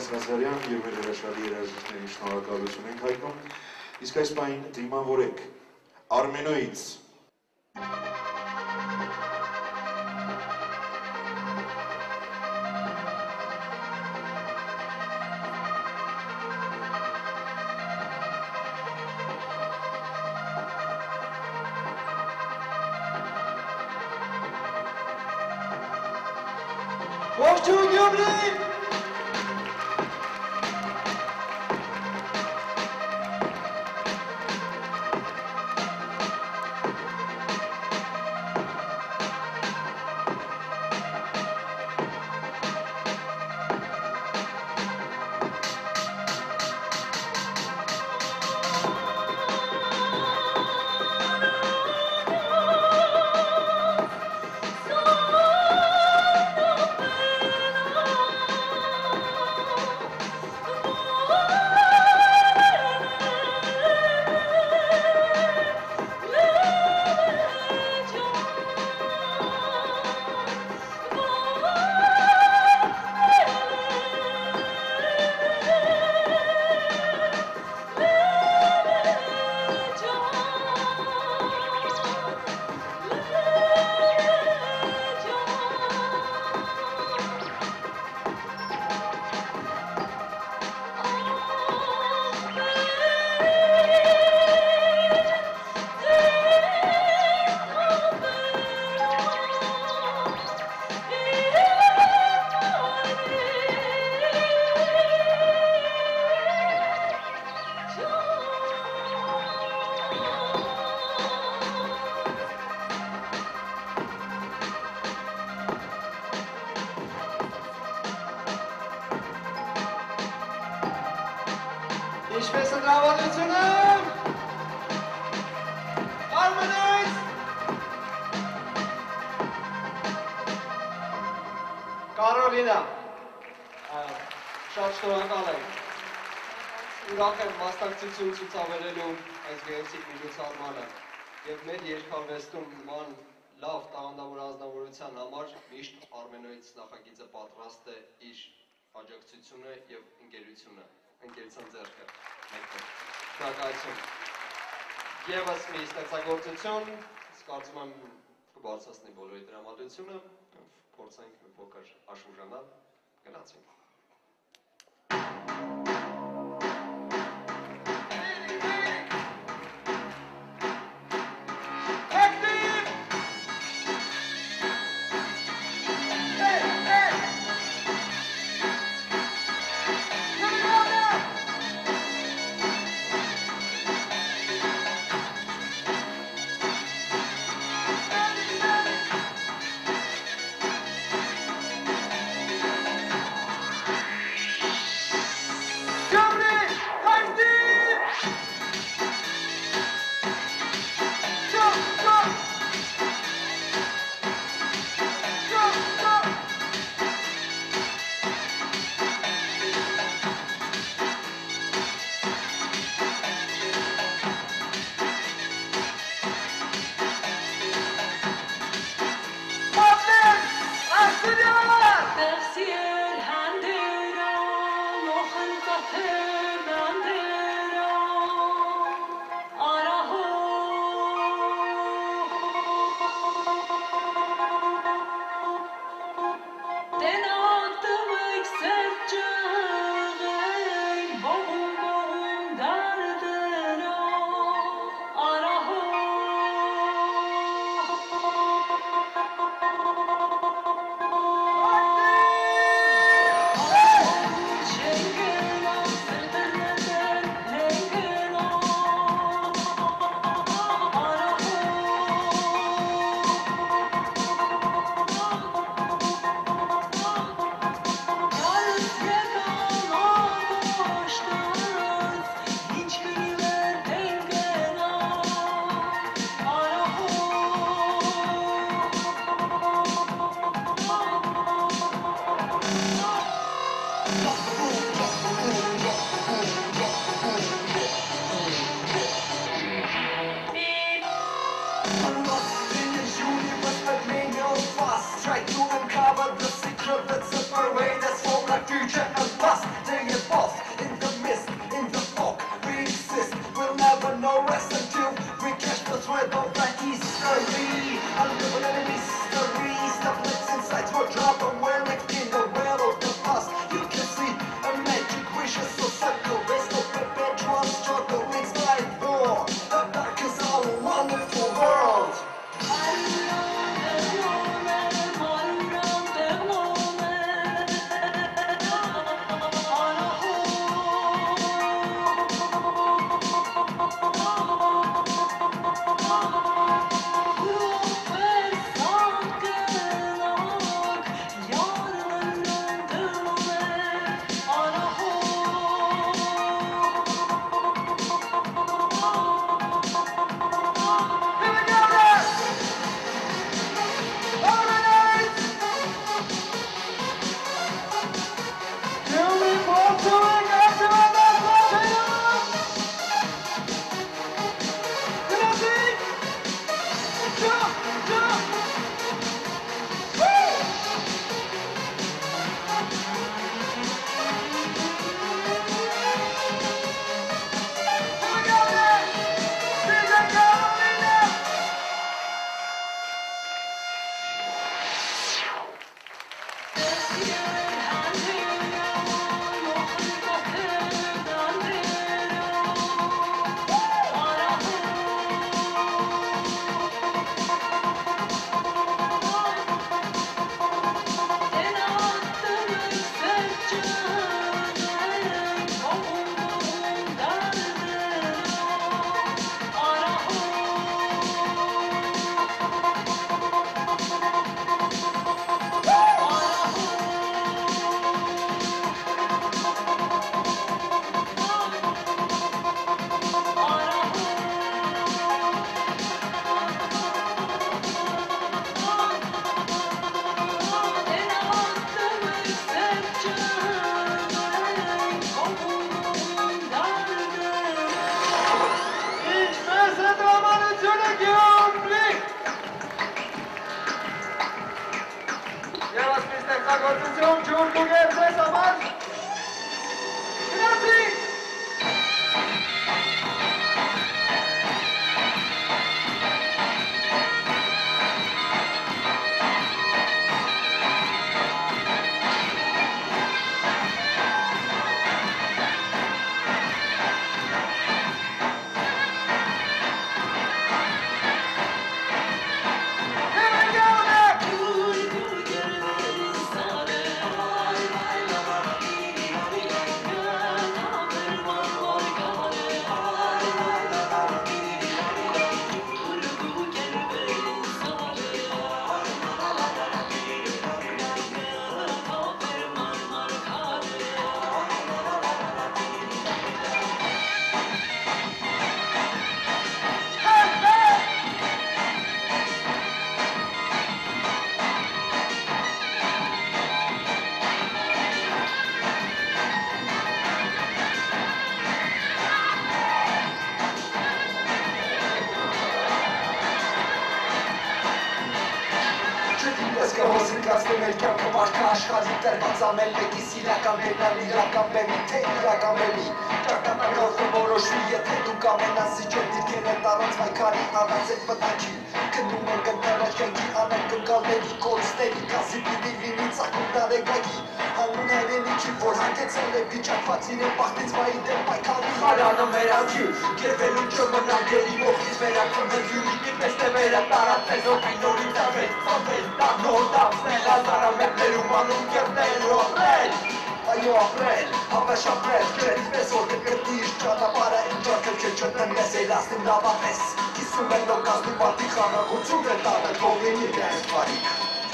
Հովհաննես Նազարյան եւ մեր հրաշալի երաժիշտներին շնորհակալություն ենք հայտնում։ Իսկ այս պահին դիմավորեք Արմենոից Ողջույն Գյումրի! Ինչպես ընդհանրությունը Արմենոից Կարոլինա շատ շնորհակալ եմ ուրախ եմ մասնակցություն ցուցաբերելու այս գեղեցիկ միջոցառմանը եւ մեր երկարվեստում նման լավ տաղանդավոր անձնավորության համար միշտ Արմենոից նախագիծը պատրաստ է իր աջակցությունը եւ ընկերության ձեռքը շնորհակալություն եւս մի ստեղծագործություն կարծում եմ կբարձրացնի բոլորի դրամատուրգությունը փորձենք մի փոքր աշխուժանալ գնացինք Ես կհոսիկացնեմ էր կյանքը մարդը աշխարհի տրված ամեն մեկի սիրական բերնալ իրական բեմի թե իրական բեմի Ճակատագործը որոշվի եթե դու կամենաս իջել դիրքերդ առանց հայքարի առանց այդ վտանգի Գնում ենք ընտանաչ կյանքի անակնկալների կորստերի կասի պիտի լինի ծակում տարեգագի Հանուն հայրենիքի որ հանգեցել է վիճակված իրեն պախտից մայի դեմ պայքարի Հարանը վերաքի գերվելու չմնա գերի մոխից վերակրվել յուրիկի պես թե վերա տարածել ոտի նորի տավել ծավել տանոր դապսնել ազարամետներում անում կերտել ու ապրել Այո ապրել, հավեշ ապրել, գրետ պես որ կգրտիր ճանապարհը ընջարքել քեզ չտնես երասնում լավապես Կիսում են նոկազնի պատի խանաղություն է տանը կողինի դες վարիք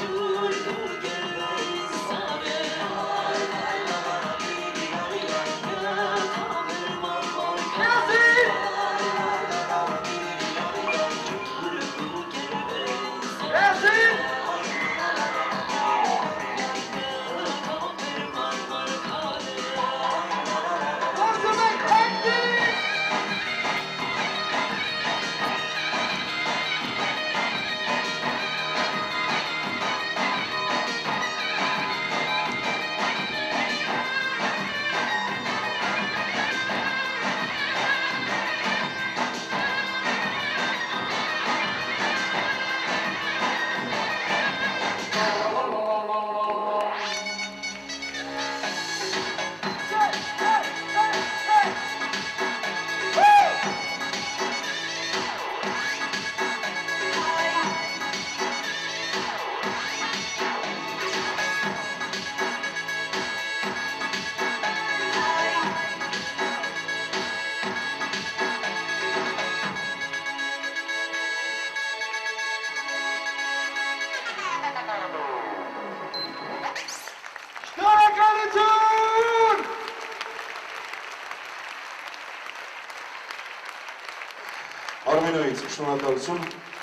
Արմենոյից շնորհակալություն։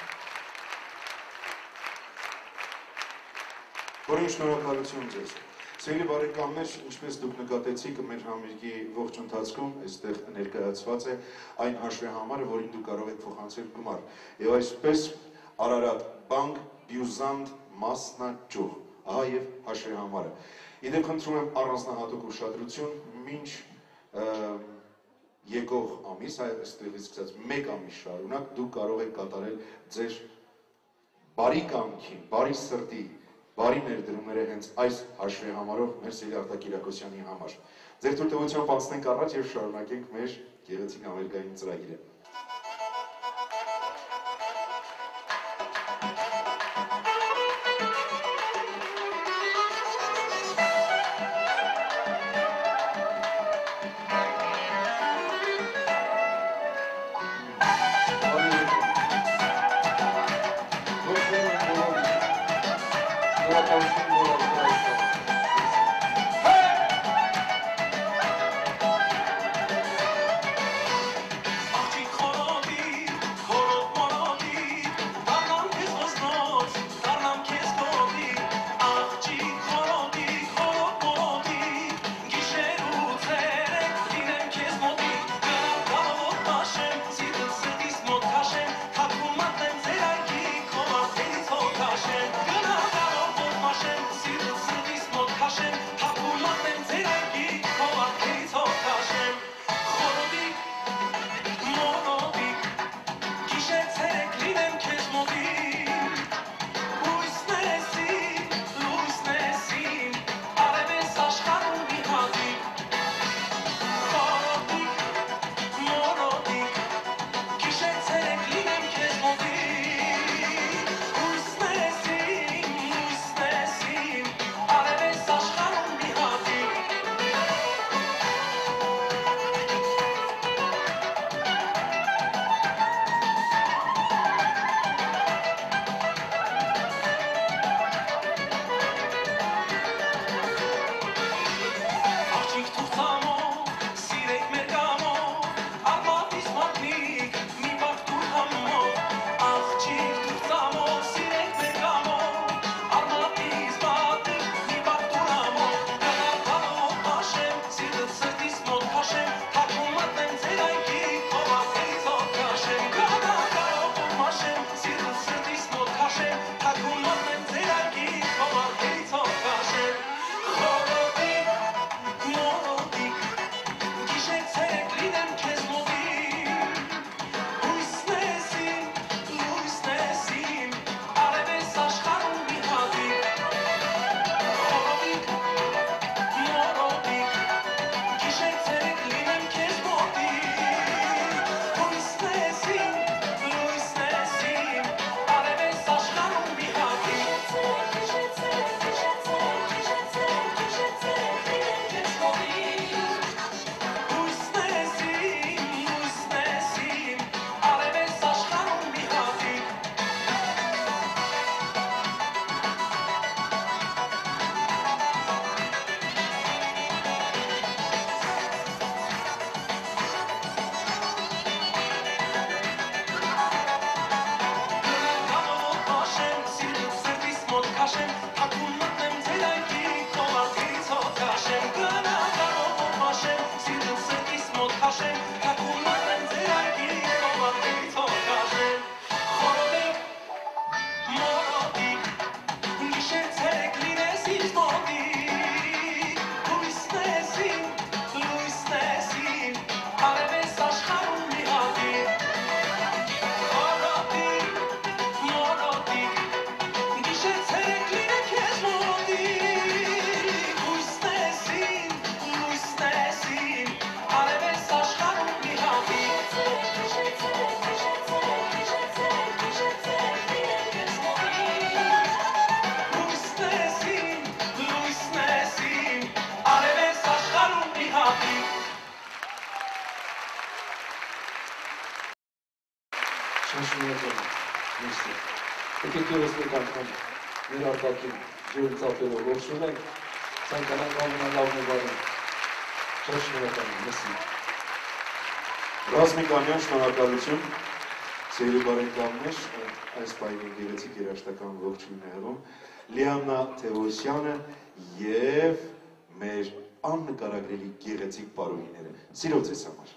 Որին շնորհակալություն ձեզ։ Սիրելի բարեկամներ, ինչպես դուք նկատեցիք, մեր համերգի ողջ ընթացքում այստեղ ներկայացված է այն հաշվի համարը, որին դուք կարող եք փոխանցել գումար։ Եվ այսպես Արարատ բանկ, Բյուզանդ, Մասնաճյուղ, ահա եւ հաշվի համարը։ Իդեպ խնդրում եմ առանձնահատուկ ուշադրություն, մինչ եկող ամիս, այստեղից սկսած մեկ ամիս շարունակ դուք կարող եք կատարել ձեր բարի կամքի, բարի սրտի, բարի ներդրումները հենց այս հաշվի համարով մեր Սիրելի Արտակ Կիրակոսյանի համար։ Ձեր թույլտվությամբ անցնենք առաջ եւ շարունակենք մեր գեղեցիկ համերգային ծրագիրը։ Gonna քաշեմ, թաքուն մտնեմ ձեր այգի, կողակից հոտ քաշեմ, գնահարով մաշեմ, սիրտս սրտիս մոտ քաշեմ, թաքուն մտնեմ ձեր այգի, կողակից հոտ քաշեմ, խորովիկ, մորոդիկ, գիշեր ցերեկ լինես ինձ մոտիկ, լույս նեսին, արևես աշխարհում մի հատիկ, խորովիկ, մորոդիկ, գիշեր ցերեկ լինեք ես մոտիկ, լույս նեսին, արևես աշխարհում մի հատիկ, լույս նեսին, արևես աշխարհում մի հատիկ. Շնշումներով նստի։ Եկեք ևս մեկ անգամ մեր արտաքին ջուրը ծապելով ողջունում ենք, ցանկանանք ամենալավն ու բարին։ Շնշումներով նստի։ Ռազմիկամյան շնորհակալություն, սիրելի բարեկամներ, այս պահին գեղեցիկ երաժշտական ողջույն է հղում Լիաննա Թևոսյանը և մեր աննկարագրելի գեղեցիկ պարուհիները։ Սիրով ձեզ համար։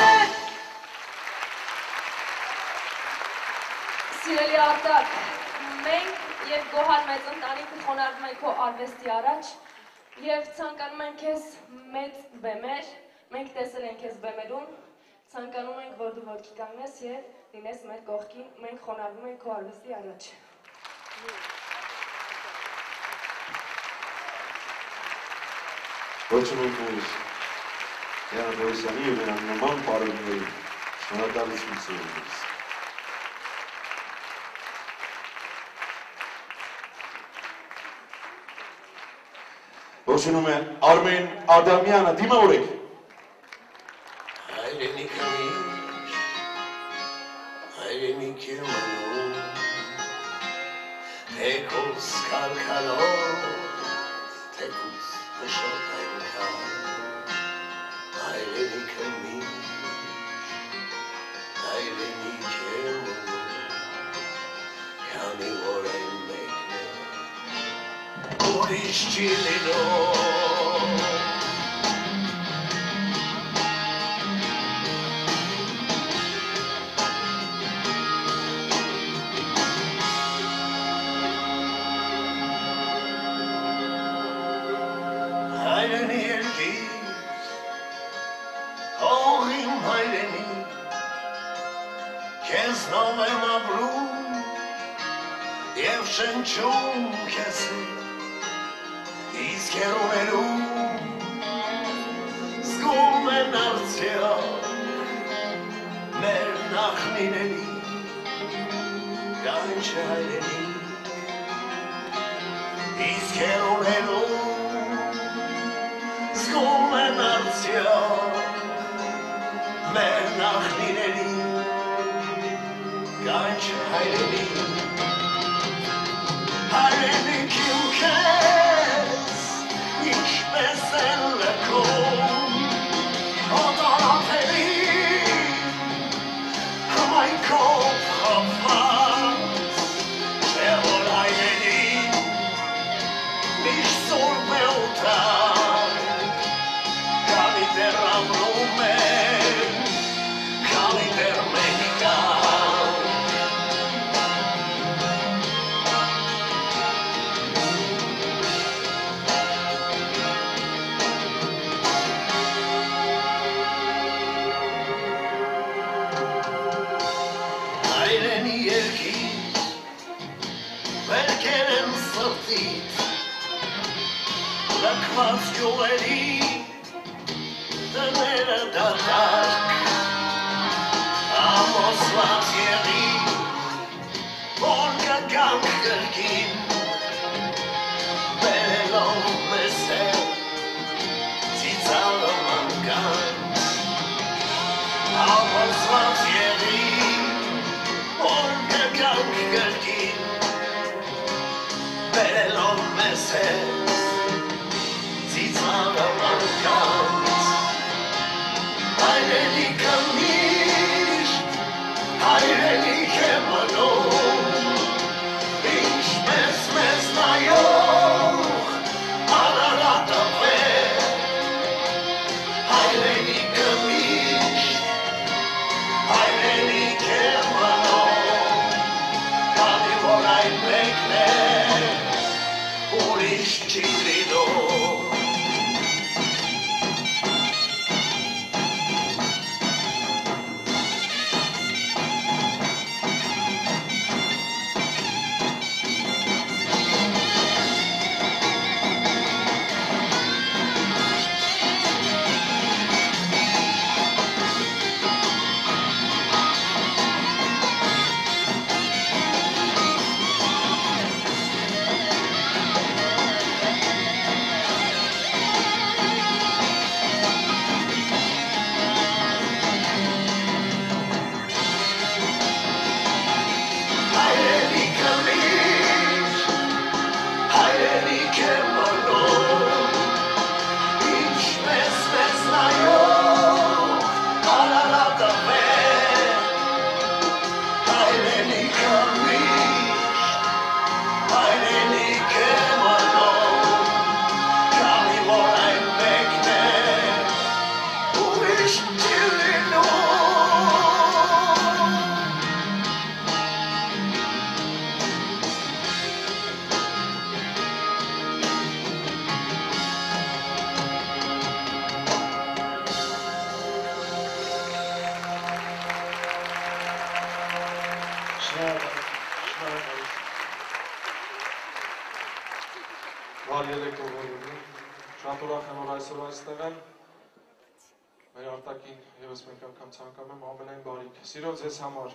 Սիրելի արտակ, Մենք եւ Գոհար մեծ ընտանիքը խոնարհվում ենք քո արվեստի առաջ եւ ցանկանում ենք քեզ մեծ բեմեր, մենք տեսել ենք քեզ բեմերում, ցանկանում ենք որ դու ոտքի կանգնես եւ լինես մեր կողքին, մենք խոնարհվում ենք քո արվեստի առաջ։ Ողջունում ենք Յանը Բորիսյանի եւ նման բարերների շնորհակալություն ցույց։ Ողջունում է Արմեն Ադամյանը, դիմավորեք։ Հայրենիքը հայրենիք եմ անում, թեկուզ կալքալով, թեկուզ հշոտ այնքան, հայրենիքը հայրենիք եմ անում, քանի որ այն մեկն է, ուրիշ չի լինում։ Հայրենի երկիր, հող իմ հայրենի, քեզնով եմ ապրում և շնչում քեզ իսկ հեռուներում զգում են արդյոք մեր նախնիների կանչը հայրենի իսկ հեռուներում զգում են արդյոք մեր նախնիների կանչը հայրենի հայրենիք իմ քեզ ինչպես են լքում օտարատերի հմայքով խփված չէ որ հայրենի միշտ սուրբ է ուտար քանի դեռ ապրում են քանի դեռ մենք կան հայրենի երկիր վերքեր եմ սրտից լքված գյուղերի տները դատարկ ամոսված եղի որ կգանք կրկին բերելով մեզ ծիծաղը մանկանց ամոսված եղի որ կգանք կրկին բերելով մեզ ծիծաղը մանկանց հայրենիքը միշտ հայրենիք է մնում ինչպես մեզ նայող Արարատը վեր հայրենիքը միշտ հայրենիք է մնում քանի որ այն մեկն է ուրիշ չի լինում Շնորհակալություն։ Բարի երեկո բոլորին։ Շատ ուրախ եմ, որ այսօր այստեղ եմ։ Մեր արտաքին ևս մեկ անգամ ցանկանում եմ ամենայն բարիք։ Սիրով ձեզ համար։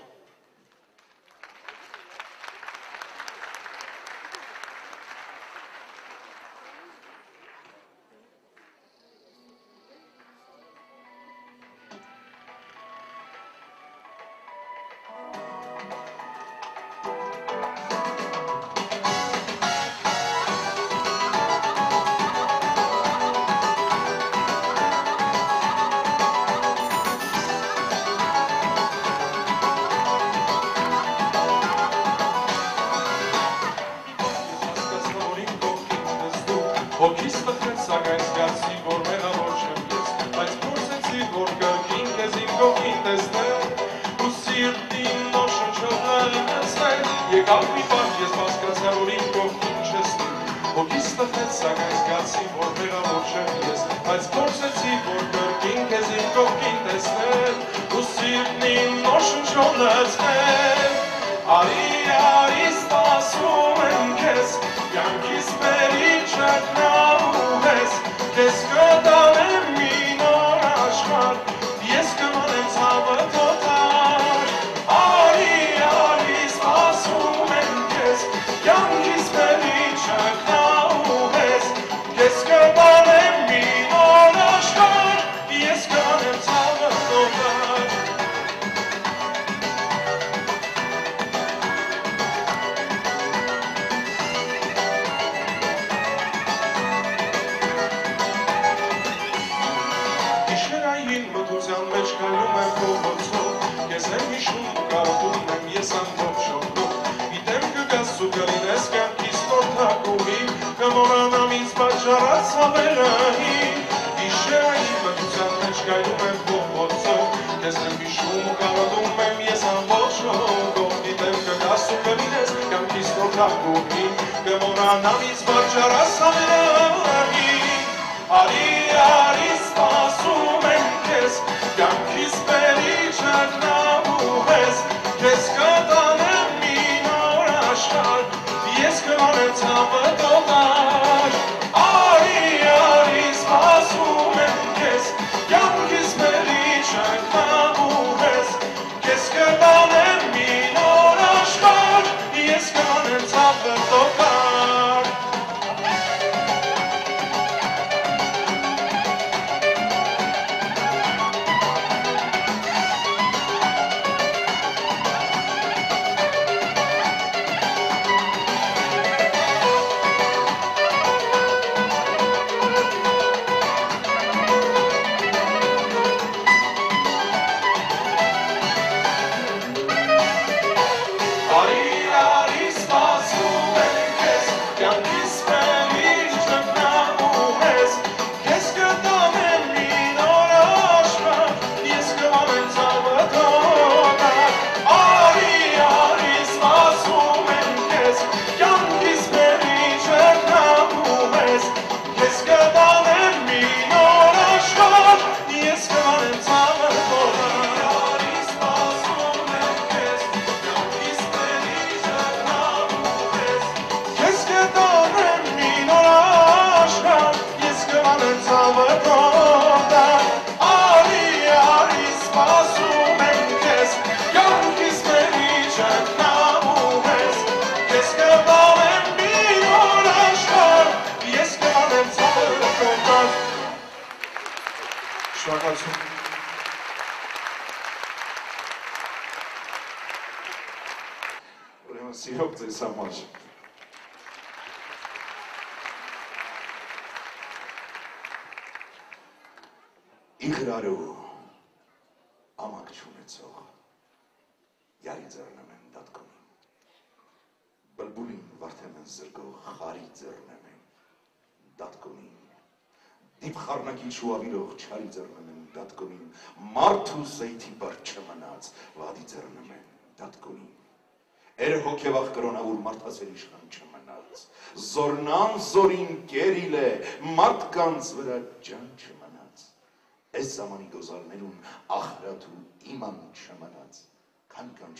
Հոգիս տխեց, սակայն զգացի, որ մեղավոր չեմ ես, բայց փորձեցի, որ կրկին քեզ իմ կողքին տեսնել, ու սիրտին նոր շնչողնել տեսնել, եկավ մի պահ ես հասկացա, որ իմ կողքին չես դու, հոգիս տխեց, սակայն զգացի, որ մեղավոր չեմ ես, բայց փորձեցի, որ կրկին քեզ իմ կողքին տեսնել, ու սիրտին նոր շնչողնել Արի, սպասում եմ քեզ, կյանքիս բերի չակնաու ես, քեզ կտանեմ մի նոր աշխարհ, ես կմնեմ ցավը տոտար, արի, սպասում եմ քեզ, կյանքիս բերի չակնաու ես, քեզ կտանեմ մի նոր աշխարհ, ես կմնեմ ցավը տոտար մեջ գալում եմ փողոցով, քեզ եմ հիշում ու կարոտում եմ ես ամբողջ շողքով, գիտեմ կգաս ու կլինես կյանքիս նորթակուհի, կմոռանամ ինձ պատճառած ցավերային, գիշերային մթության մեջ գալում եմ փողոցով, քեզ եմ հիշում ու կարոտում եմ ես ամբողջ շողքով, գիտեմ կգաս ու կլինես կյանքիս նորթակուհի, կմոռանամ ինձ պատճառած ցավերային, արի, սպասում եմ քեզ, կյանքիս բերի չակնաու ես, քեզ կտանեմ մի նոր աշխարհ, ես կմնեմ ցավը տոտար, արի, սպասում եմ քեզ, կյանքիս բերի չակնաու ես, քեզ կտանեմ մի նոր աշխարհ, ես կմնեմ ցավը տոտար Ուրեմն սիրով ձեզ համար Իգրարու ամակ չունեցող յարի ձեռնեմ են դատկոնին բլբուլին վարդեմ են զրգող խարի ձեռնեմ են դատկոնին դիպ խառնակի շուավիրող չարի ձեռնեմ են դատկոնին մարդու զեյթի բար չմնաց վադի ձեռնեմ են դատկոնին Էր հոգևախ կրոնավոր մարդասեր իշխան չմնաց Զորնան զորին կերիլ է մարդկանց վրա ջան չմնաց Այս զամանի գոզալներուն ախրատու իման չմնաց Քան կանչին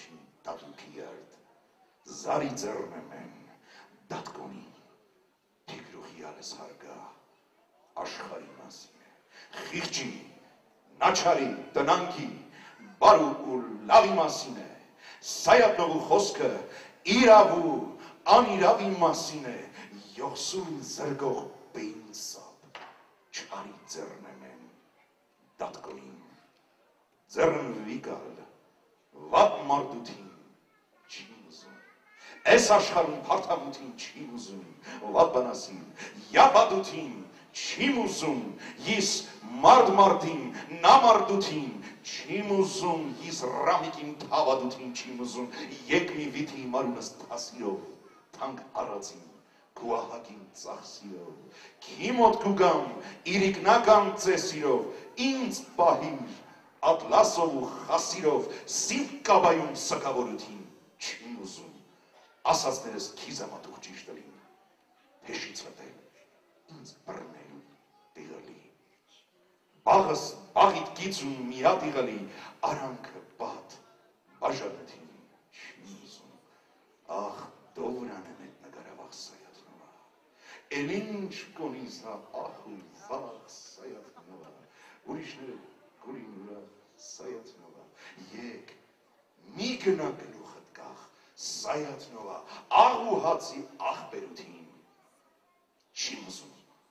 տատուքիարդ, զարի ձեռնեմ են, դատկոնի, թիգրուխի ալես հարգա, աշխարի մասին է, խիղճի, նաչարի, տնանքի, բարու ու լավի մասին է, սայատնողու խոսքը իրավ ու անիրավի մասին է, յոսուն զրգող բեին սապ, չարի ձեռնեմ են, դատկոնին, ձեռն վիկալ, վատ մարդութին չի ուզում, այս աշխարհում փարթամութին չի ուզում, վատ բանասին, յաբադութին չի ուզում, իս մարդին, նամարդութին չի ուզում, իս ռամիկին թավադութին չի ուզում, եկ մի վիթի մարունս տասիրով, թանք արածին, գուահակին ծախսիրով, քի մոտ կուգամ, իրիկնական ծեսիրով, ինձ պահիր, ատլասով ու խասիրով, սիվ կաբայում սակավորութին չի ուզում, ասացներս քիզամատուղ ճիշտելին, հեշից վտել, ինձ բրնել տիղալի, բաղս բաղիտ կիցուն միա տիղալի, արանքը բատ, բաժանթին չի ուզում, աղ դովրան եմ էտ նգարավաղ սայատնովա, էլ ինչ կոնիզա աղ ու վաղ սայատնովա, ուրիշները գուրին ուրա սայատնովա, եկ մի գնա գնուխըտ կաղ, սայատնովա, աղ ու հացի աղ բերութին, չի ուզում,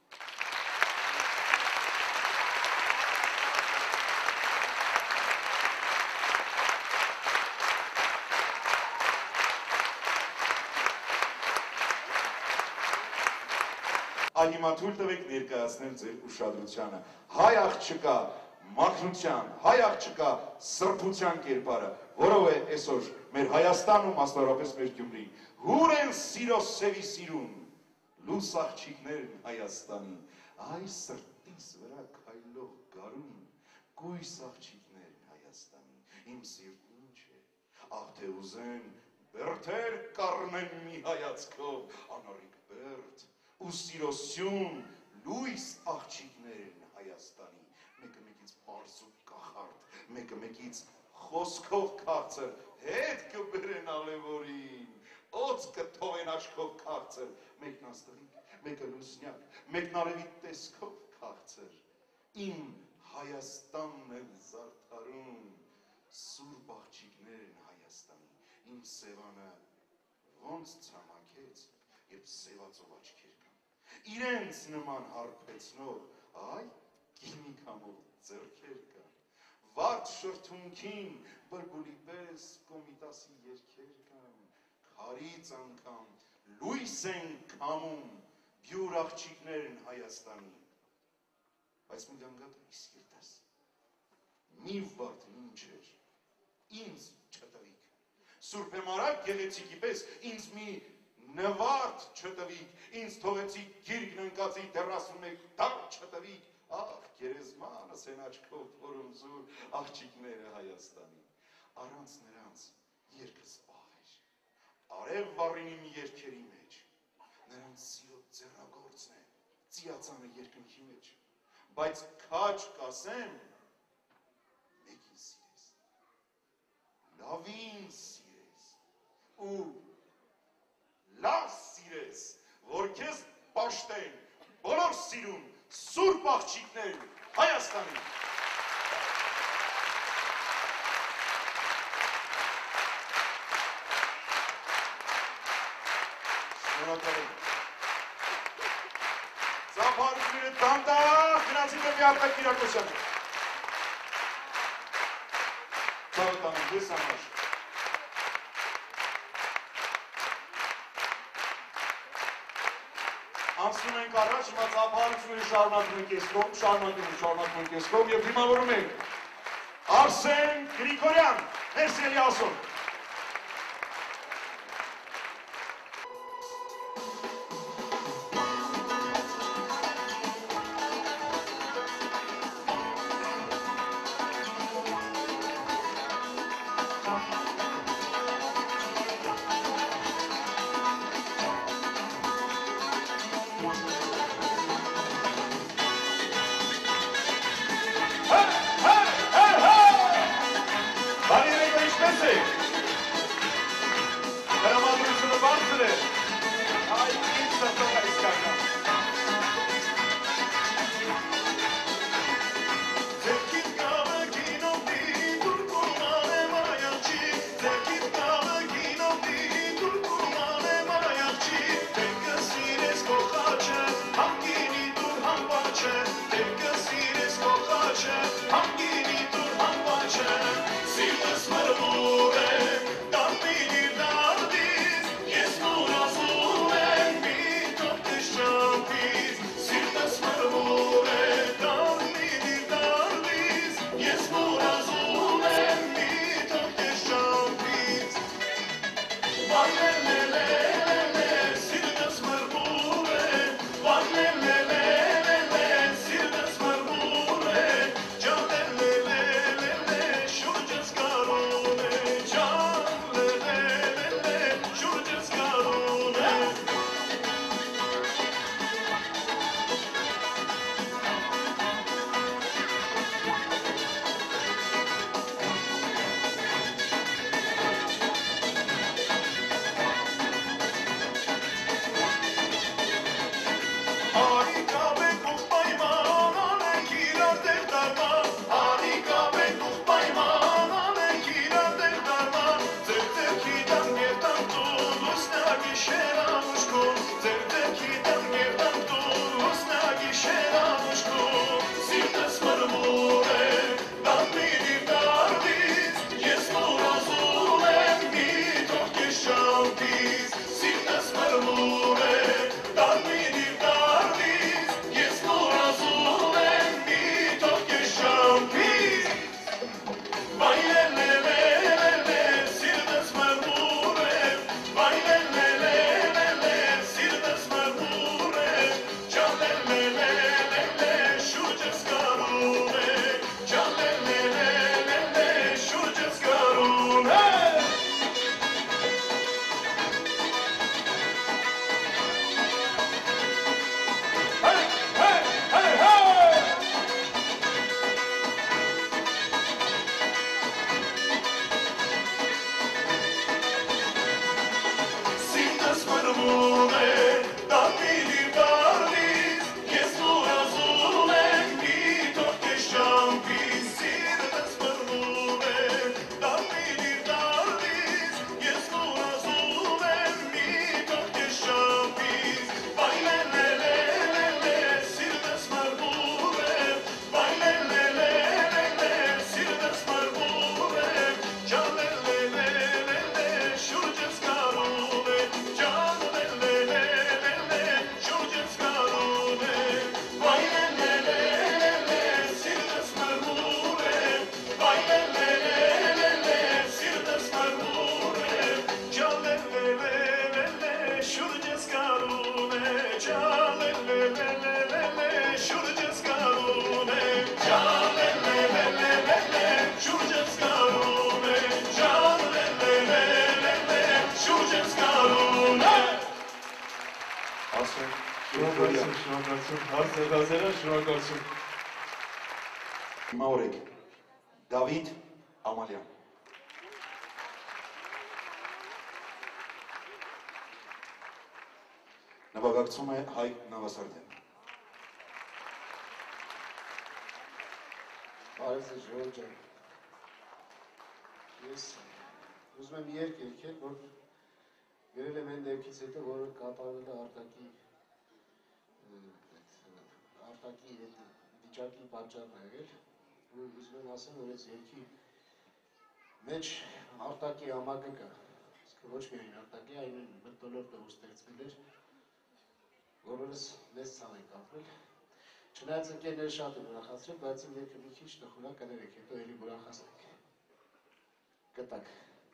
Այհիմա թույլ տվեք ներկայացնել ձեր ուշադրությանը, հայ աղջկա մաքրության, հայ աղջկա սրբության կերպարը, որով է այսօր մեր Հայաստանում, մասնավորապես մեր Գյումրի, հուր են սիրո սևի սիրուն, լույս աղջիկներն Հայաստանի, այ սրտիս վրա քայլող գարուն, գույս աղջիկներն Հայաստանի, իմ սիրտ ինչ է, աղ թե ուզեն, բերդեր կառնեն մի հայացքով, անարիք բերդ, ու սիրոսյուն, լույս աղջիկներն Հայաստանի, մեկը մեկից պարզ ու կախարդ, մեկը մեկից խոսքով քաղցր, հետ կբերեն ալևորին, օծ կթողեն աչքով քաղցր, մեկն աստղիկ, մեկը լուսնյակ, մեկն արևի տեսքով քաղցր, իմ Հայաստանն էլ զարդարում, սուրբ աղջիկներն Հայաստանի, իմ սևանը ոնց ցամաքեց, երբ սևացով աչքեր կան, իրենց նման հարբեցնող, այ գինի կամով ձեռքեր կան, վարդ շրթունքին բրբուլի պես կոմիտասի երկեր կան, քարից անգամ լույս են կամում բյուր աղջիկներն Հայաստանի, բայց մի գանգատ իս երտաս, մի վարդ ինչ էր, ինձ չտվիք, Սուրբ Հեմարակ գեղեցիկի պես ինձ մի նվարդ չտվիք, ինձ թողեցիք գիրգն ընկածի դեռասում եք դար չտվիք, աղ գերեզմանս են աչքով փորումզուր աղջիկները Հայաստանի, առանց նրանց երկս աղ էր, արև վառին իմ երկերի մեջ, նրանց սիրո ձեռագործն է, ծիածանը երկնքի մեջ, բայց քաչ կասեմ, մեկին սիրես, լավին սիրես, ու լավ սիրես, որ քեզ պաշտեն, բոլոր սիրուն, սուրբ աղջիկներ Հայաստանի։ Շնորհակալ եմ։ Ծափարությունները դանդաղ գնացին դեպի Արտակ Կիրակոսյանը։ Ծաղտանում դες համար։ Անցնում ենք առաջ, հիմա ծափարությունները շարունակում ենք ես կողմ և դիմավորում ենք Արսեն Գրիգորյան, Ներս Էլիասով։ Hey! Շնորհակալություն։ Հիմա օրեք, Դավիթ Ամալյան։ Նվագակցում է Հայկ Նավասարդյան։ Բարև ձեզ ժողովուրդ ջան։ Ես ուզում եմ երգ երգել, որ գրել եմ այն դեպքից հետո, որը կատարվել է արտակի վիճակի պատճառն է եղել։ Ուզում եմ ասեմ, որ այս երգի մեջ արտակի ամակը կա, իսկ ոչ միայն արտակի, այն մթնոլորտը որ ստեղծվել էր, որոնց մեծ ցավ ենք ապրել։ Չնայած ընկերները շատ են ուրախացրել, բայց իմ երգը մի քիչ տխուր է, կներեք, հետո էլի ուրախացնենք։ Կտակ։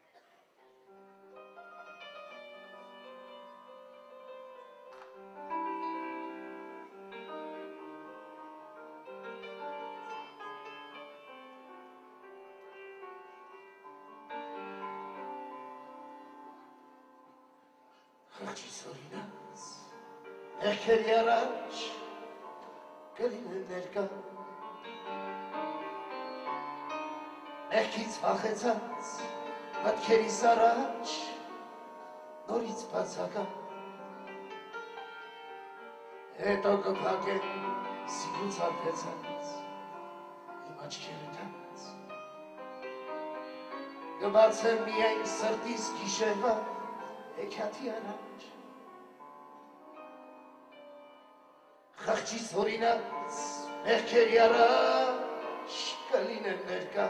Խղճի սորինած, եղքերի առաջ, կլինեն ներկա, մեղքից վախեցած, մտքերիս առաջ, նորից բացակա, հետո կփակեմ սիրուց արվեցած, իմ աչքերը թանած, կբացեմ միայն սրտիս գիշերվա, Էքյաթի առաջ, խղճի սորինած, մեղքերի առաջ, կլինեն ներկա,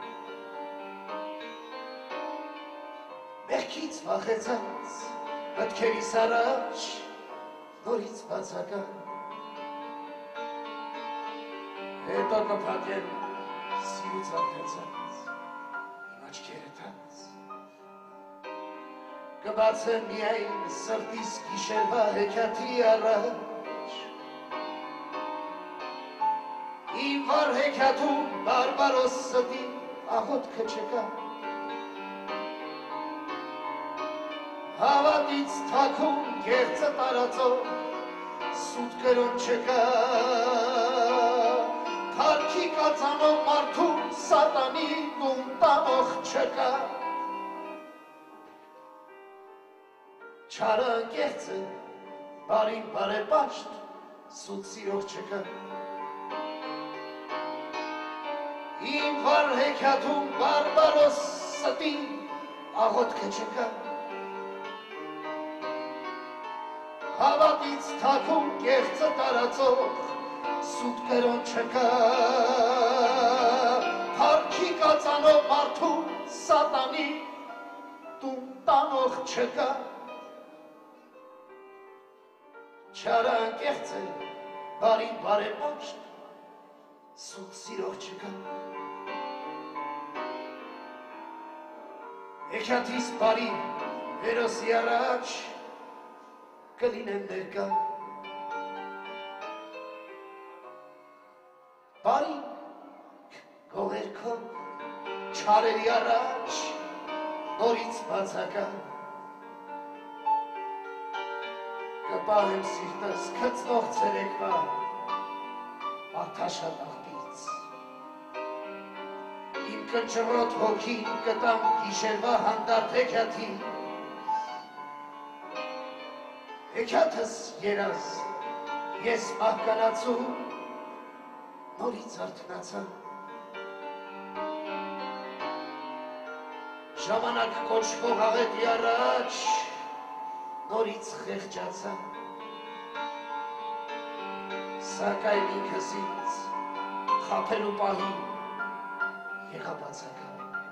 մեղքից վախեցած, մտքերիս առաջ, նորից բացակա, հետո կփակեմ սիրուց արթեցած, իմ աչքերը թանած, կբացեմ միայն սրտիս գիշերվա հեքիաթի առաջ Իմ վար հեքիաթում բարբարոս ստի աղոտքը չկա Հավատից թաքուն գեղցը տարածող սուտ կրոն չկա Թարքի կացանով մարդում սատանի տուն տանող չկա Չարը անկեղծը բարին բարեպաշտ սուտ սիրող չկա Իմ վար հեքիաթում բարբարոս ստի աղոտքը չկա Հավատից թաքուն կեղծը տարածող սուտ կրոն չկա Թարքի կացանով մարդում սատանի տուն տանող չկա Չարը անկեղծ է բարին բարեպաշտ սուտ սիրող չկա Հեքիաթիս բարի հերոսի առաջ կլինեմ ներկա Բարի գողերքով չարերի առաջ նորից բացակա Կպահեմ սիրտս կծնող ցերեկվա աթաշատ աղբից Իմ կնճռոտ հոգին կտամ գիշերվա հանդարտ հեքիաթի Հեքիաթս երազ, ես մահկանացու, նորից արթնացա Ժամանակ կոչվող աղետի առաջ, նորից խեղճացա Սակայն ինքս ինձ խաբելու պահին եղա բացակա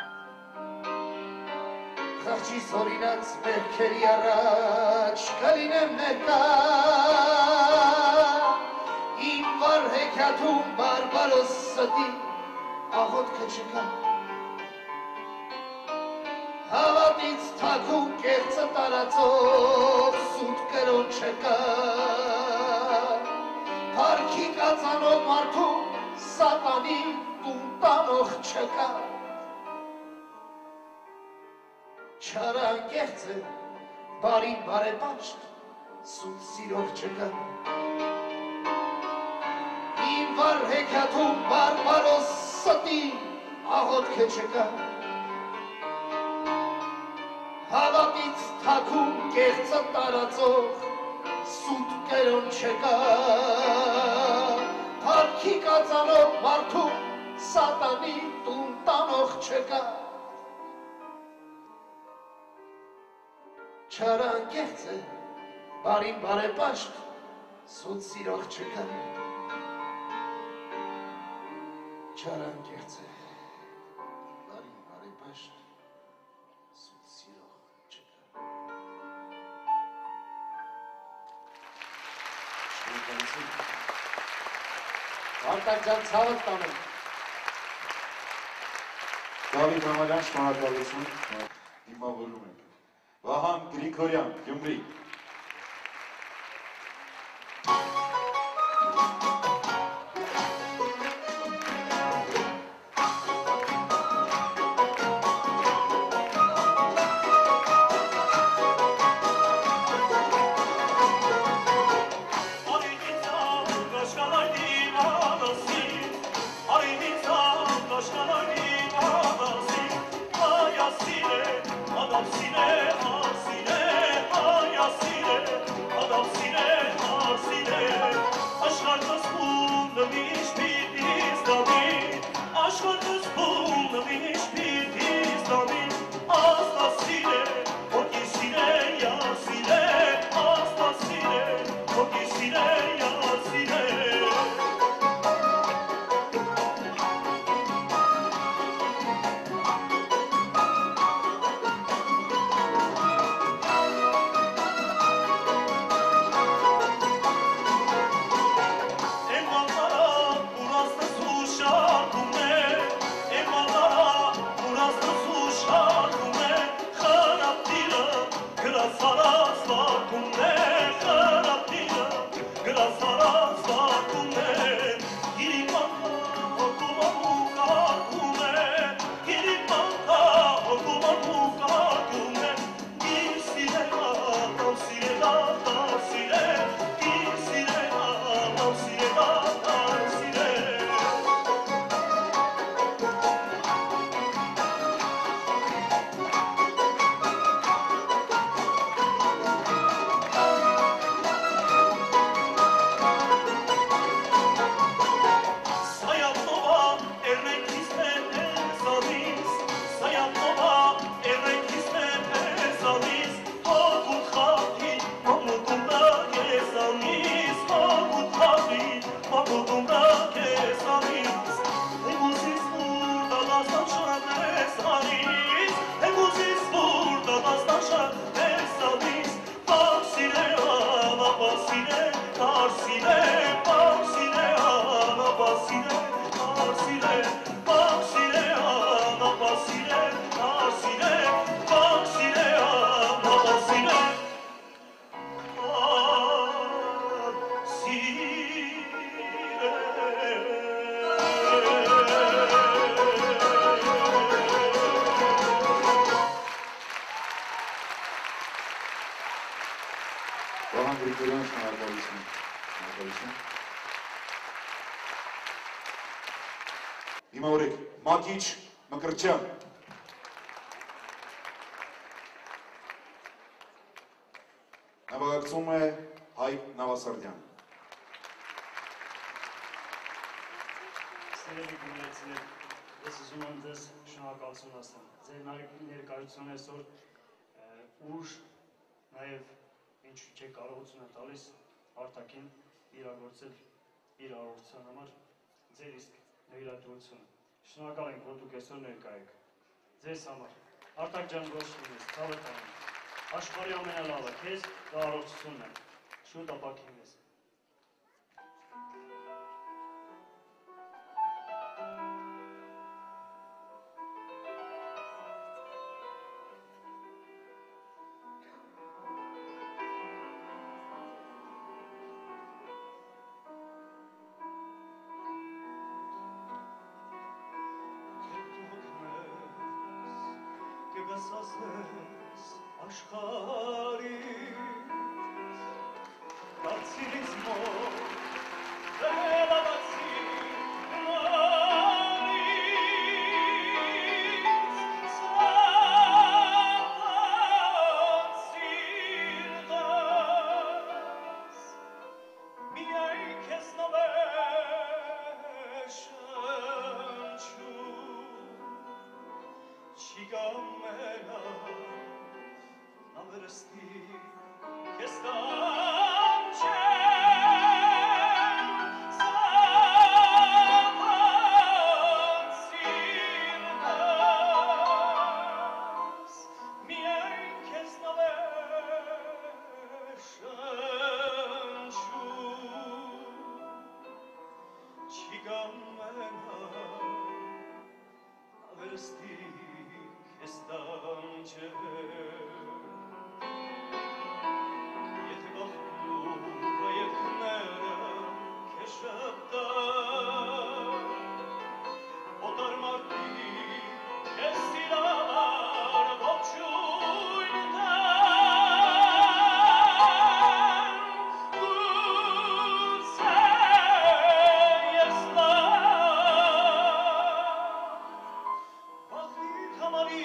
Խղճիս օրինած մեղքերի առաջ կլինեմ ներկա Իմ վար հեքիաթում բարբարոս ստի աղոտքը չկա Հավատից թաքուն կեղծը տարածող սուտ կրոն չկա Թարքի կացանով մարդում սատանի տուն տանող չկա Չարը անկեղծ է բարին բարեպաշտ սուտ սիրող չկա Իմ վար հեքիաթում բարբարոս ստի աղոտքը չկա Հավատից թաքուն կեղծը տարածող սուտ կրոն չկա Թարքի կացանով մարդում սատանի տուն տանող չկա Չարը անկեղծ է բարին բարեպաշտ սուտ սիրող չկա Չարը անկեղծ է բարին բարեպաշտ սուտ սիրող չկա Արտակ ջան ցավդ տանեմ Դավիթ Համարյան շնորհակալություն դիմավորում ենք Վահան Գրիգորյան, Գյումրի Adam sine, Վահան Գրիգորյան, շնորհակալություն։ Հիմա օրեք, Մակիչ Մկրտչյան։ Նավագակցում է Հայկ Նավասարդյան։ Սերելի գումարեցիներ, ես ուզում եմ ձեզ շնորհակալություն ասեմ։ Ձեր ներկայությունը այսօր ուժ, նաև ինչ չէ կարողություն է տալիս արտաքին իրագործել իր արարողության համար ձեր իսկ նվիրատվությունը։ Շնորհակալ ենք, որ դուք այսօր ներկա եք։ Ձեզ համար Արտակ ջան գոհ լինես, ցավը տանեմ։ Աշխարհի ամենալավը քեզ դա առողջությունն է։ Շուտ ապակինես։ Կգասասես աշխարհից դարձիր մոտ վերաբացի նորից սապացիր դաս միայն քեզ նվեր շնչում Չիգամենա նավերստի քեզ տանջեմ սապացիր դաս միայն քեզ նավեր շնչում Չիգամենա նավերստի Եթե բախլուվը եկները քեզ շպտան Օտար մարդի քեզ սիրավար ողջույն տան Գուցե ես Բախիտ համարի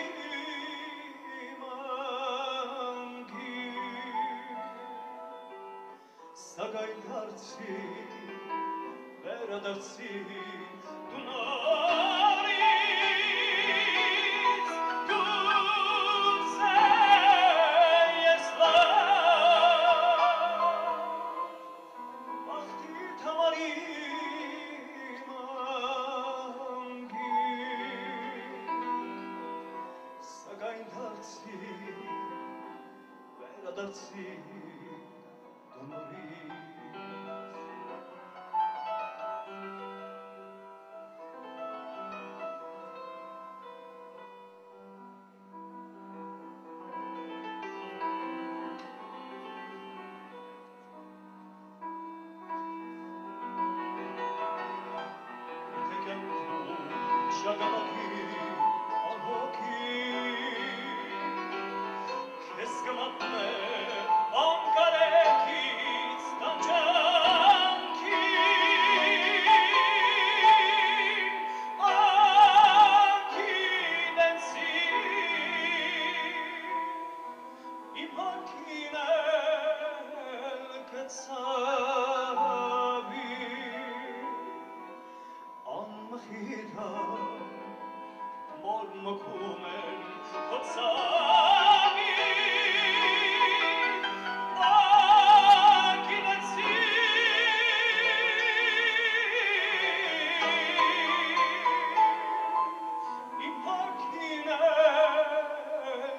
Սակայն դարձի, վերադարձի դու նորից գուցե ես Բախտիդ համարի մանգի Սակայն դարձի, վերադարձի դու նորից Շագանակի անհոգի Քեզ կմատնե անկարեքից տանջանքի Անկիդենցի Իմ հարկին էլ կծավի Անմխիրա Մոր մքում են հոցավի Ագինեցի Իմ հարկին էլ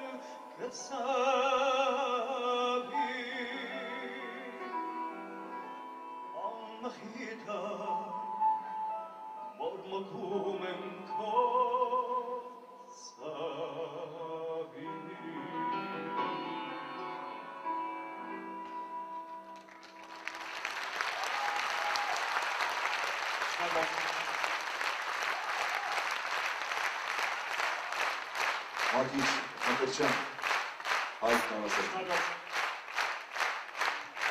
կծավի Անմխիրա Մոր մքում են քոցավի Մակիչ Մկրտչյան, Հայկ Նավասարդյան։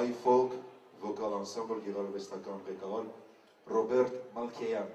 Հայ ֆոլք վոկալ անսամբլ գեղարվեստական ղեկավար Ռոբերտ Մալքեյան։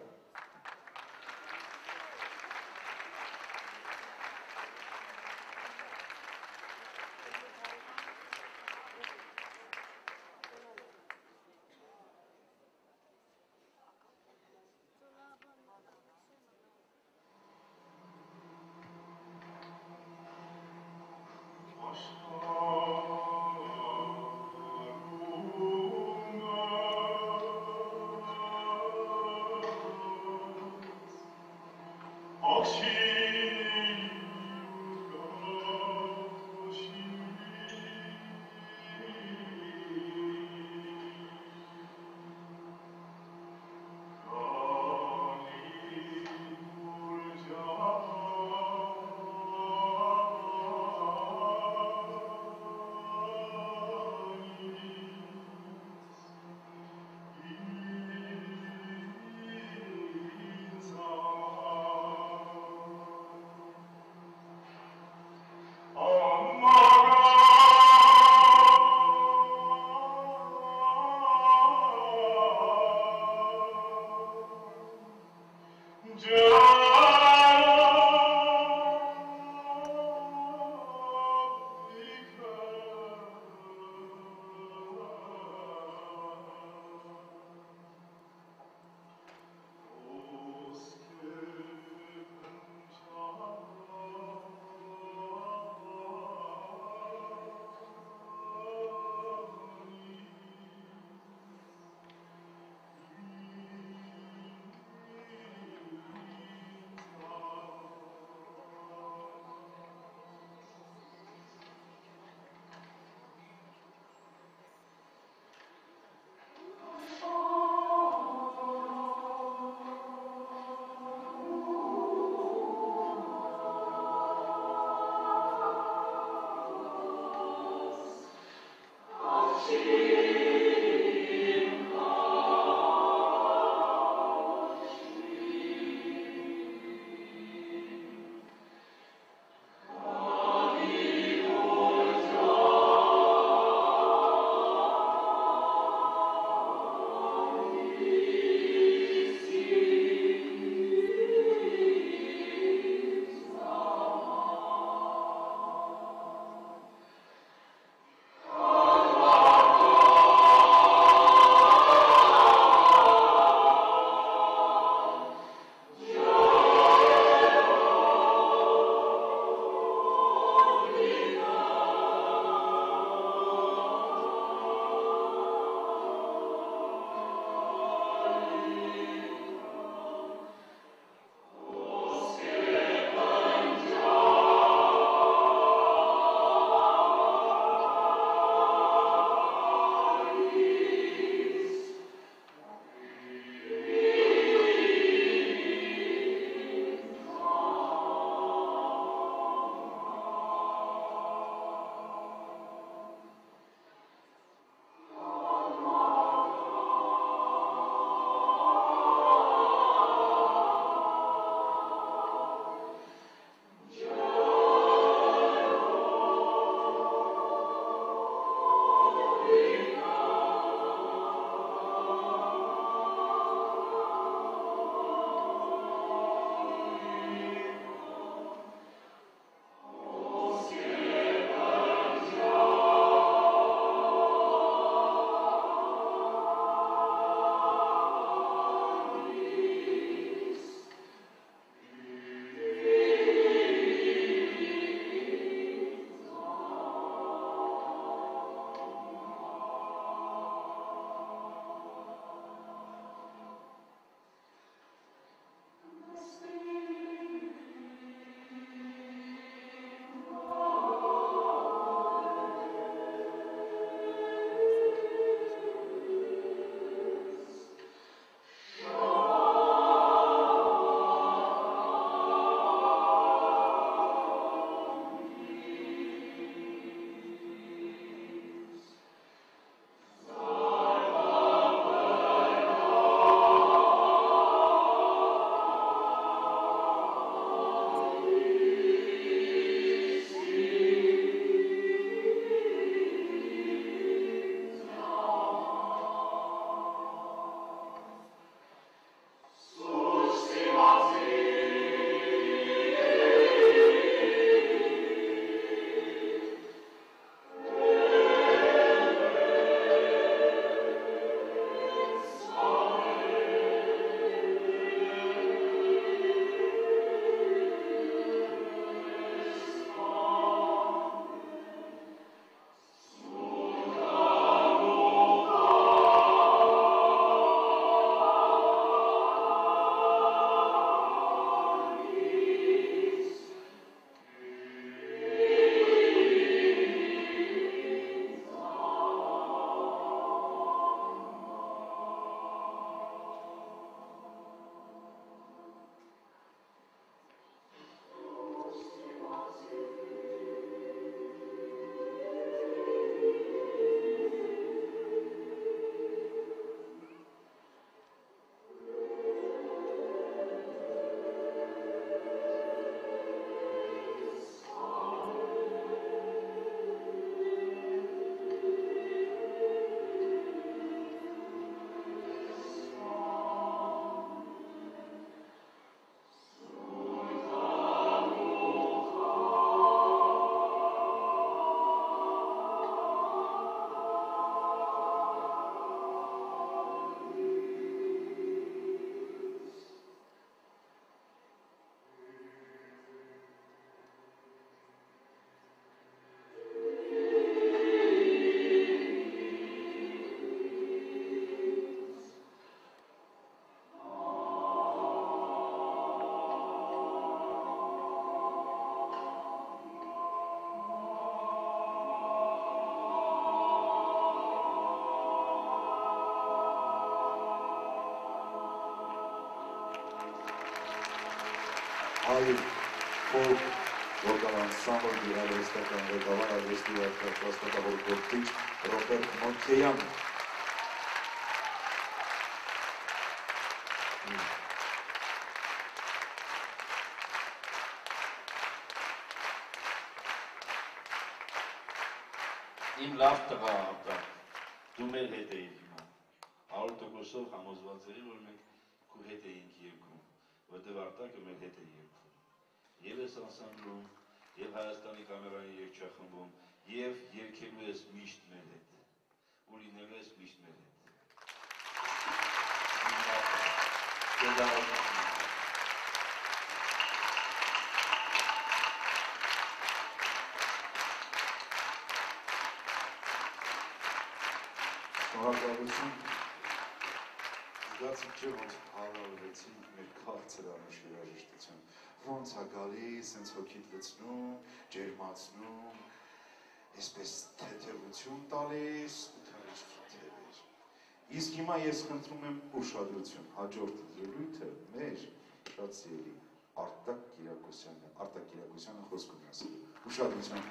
հայ ֆոլք վոկալ անսամբլ գիրարվեստական ղեկավար արվեստի վաստակավոր գործիչ Ռոբերտ Մոնքեյան։ Իմ լավ տղա Արտակ, դու մեր հետ էիր հիմա, 100%-ով համոզված էի, որ մենք քո հետ էինք երգում, որտեղ Արտակը մեր հետ է երգում։ Եվ ես անսամբլում, եւ Հայաստանի կամերային երգչախմբում, եւ երգելու ես միշտ մեր հետ, ու լինելու ես միշտ մեր հետ։ Շնորհակալություն։ Զգացիք չէ, ոնց հարավեցինք մեր քաղցր անուշ երաժշտություն, ոնց է գալիս, հենց հոգիդ լցնում, ջերմացնում, այսպես թեթևություն տալիս, ու թարիչքի թևեր։ Իսկ հիմա ես խնդրում եմ ուշադրություն, հաջորդ ելույթը մեր շատ սիրելի Արտակ Կիրակոսյանը խոսք ունի ասել։ Ուշադրություն։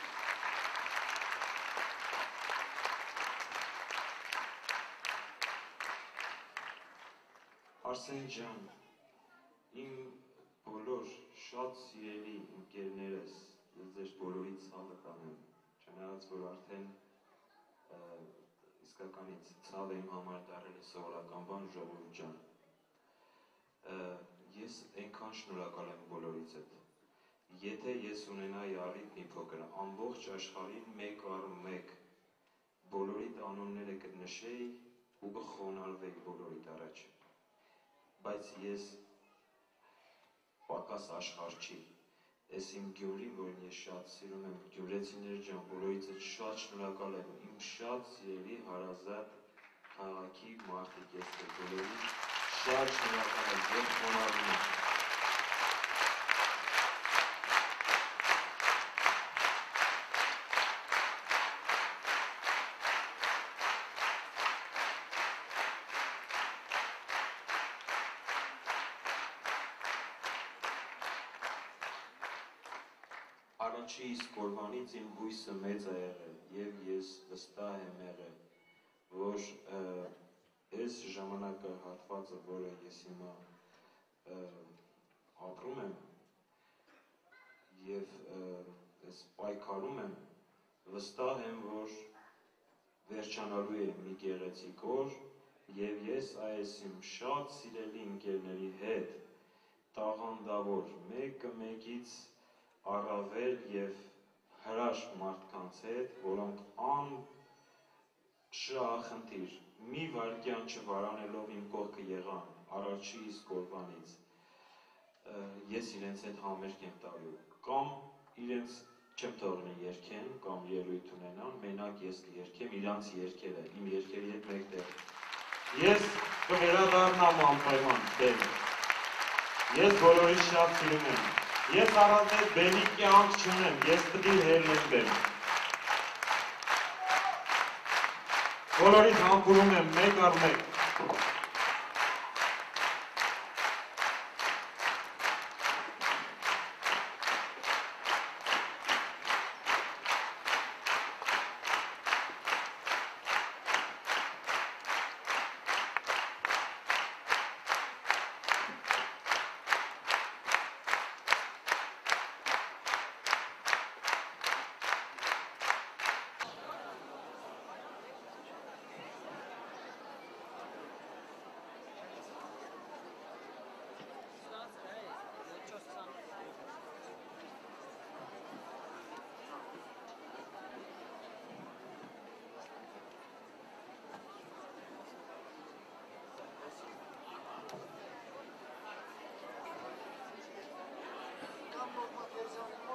Արսեն ջան, իմ բոլոր շատ սիրելի ընկերներս, ես ձեր բոլորից ցավը կանեմ, չնայած որ արդեն իսկականից ցավը իմ համար դառել է սովորական բան, ժողովուրդ ջան։ Ես այնքան շնորհակալ եմ բոլորից հետ։ Եթե ես ունենայի առիթ մի փոքր ամբողջ աշխարհին մեկ առ մեկ բոլորիդ անունները կնշեի ու կխոնարհվեի բոլորիդ առաջ։ Բայց ես պակաս աշխարհ չի, ես իմ Գյումրին, որին ես շատ սիրում եմ, գյումրեցիներ ջան, բոլորից հետ շատ շնորհակալ եմ, իմ շատ սիրելի հարազատ քաղաքի մարդիկ ես բոլորից շատ շնորհակալ եմ եւ խոնարհվում եմ։ Առաջի կորվանից իմ հույսը մեծ է եղել և ես վստահ եմ եղել, որ այս ժամանակահատվածը, որը ես հիմա ապրում եմ և ես պայքարում եմ, վստահ եմ, որ վերջանալու է մի գեղեցիկ օր և ես այս իմ շատ սիրելի ընկերների հետ տաղանդավոր մեկը մեկից առավել և հրաշք մարդկանց հետ, որոնք անշահախնդիր մի վայրկյան չվարանելով իմ կողքը եղան առաջի իսկ օրվանից, ես իրենց հետ համերգ եմ տալու, կամ իրենց չեմ թողնի երգեն, կամ ելույթ ունենան, մենակ ես կերգեմ իրանց երգերը, իմ երգերի հետ մեկտեղ։ Ես կվերադառնամ անպայման դեմ։ Ես բոլորին շատ սիրում եմ։ Ես առանց այդ բեմի կյանք չունեմ, ես պիտի հերնեմ։ Բոլորից համբուրում եմ մեկ առ մեկ։ Կամ Ռոբերտ Մոնքեյանը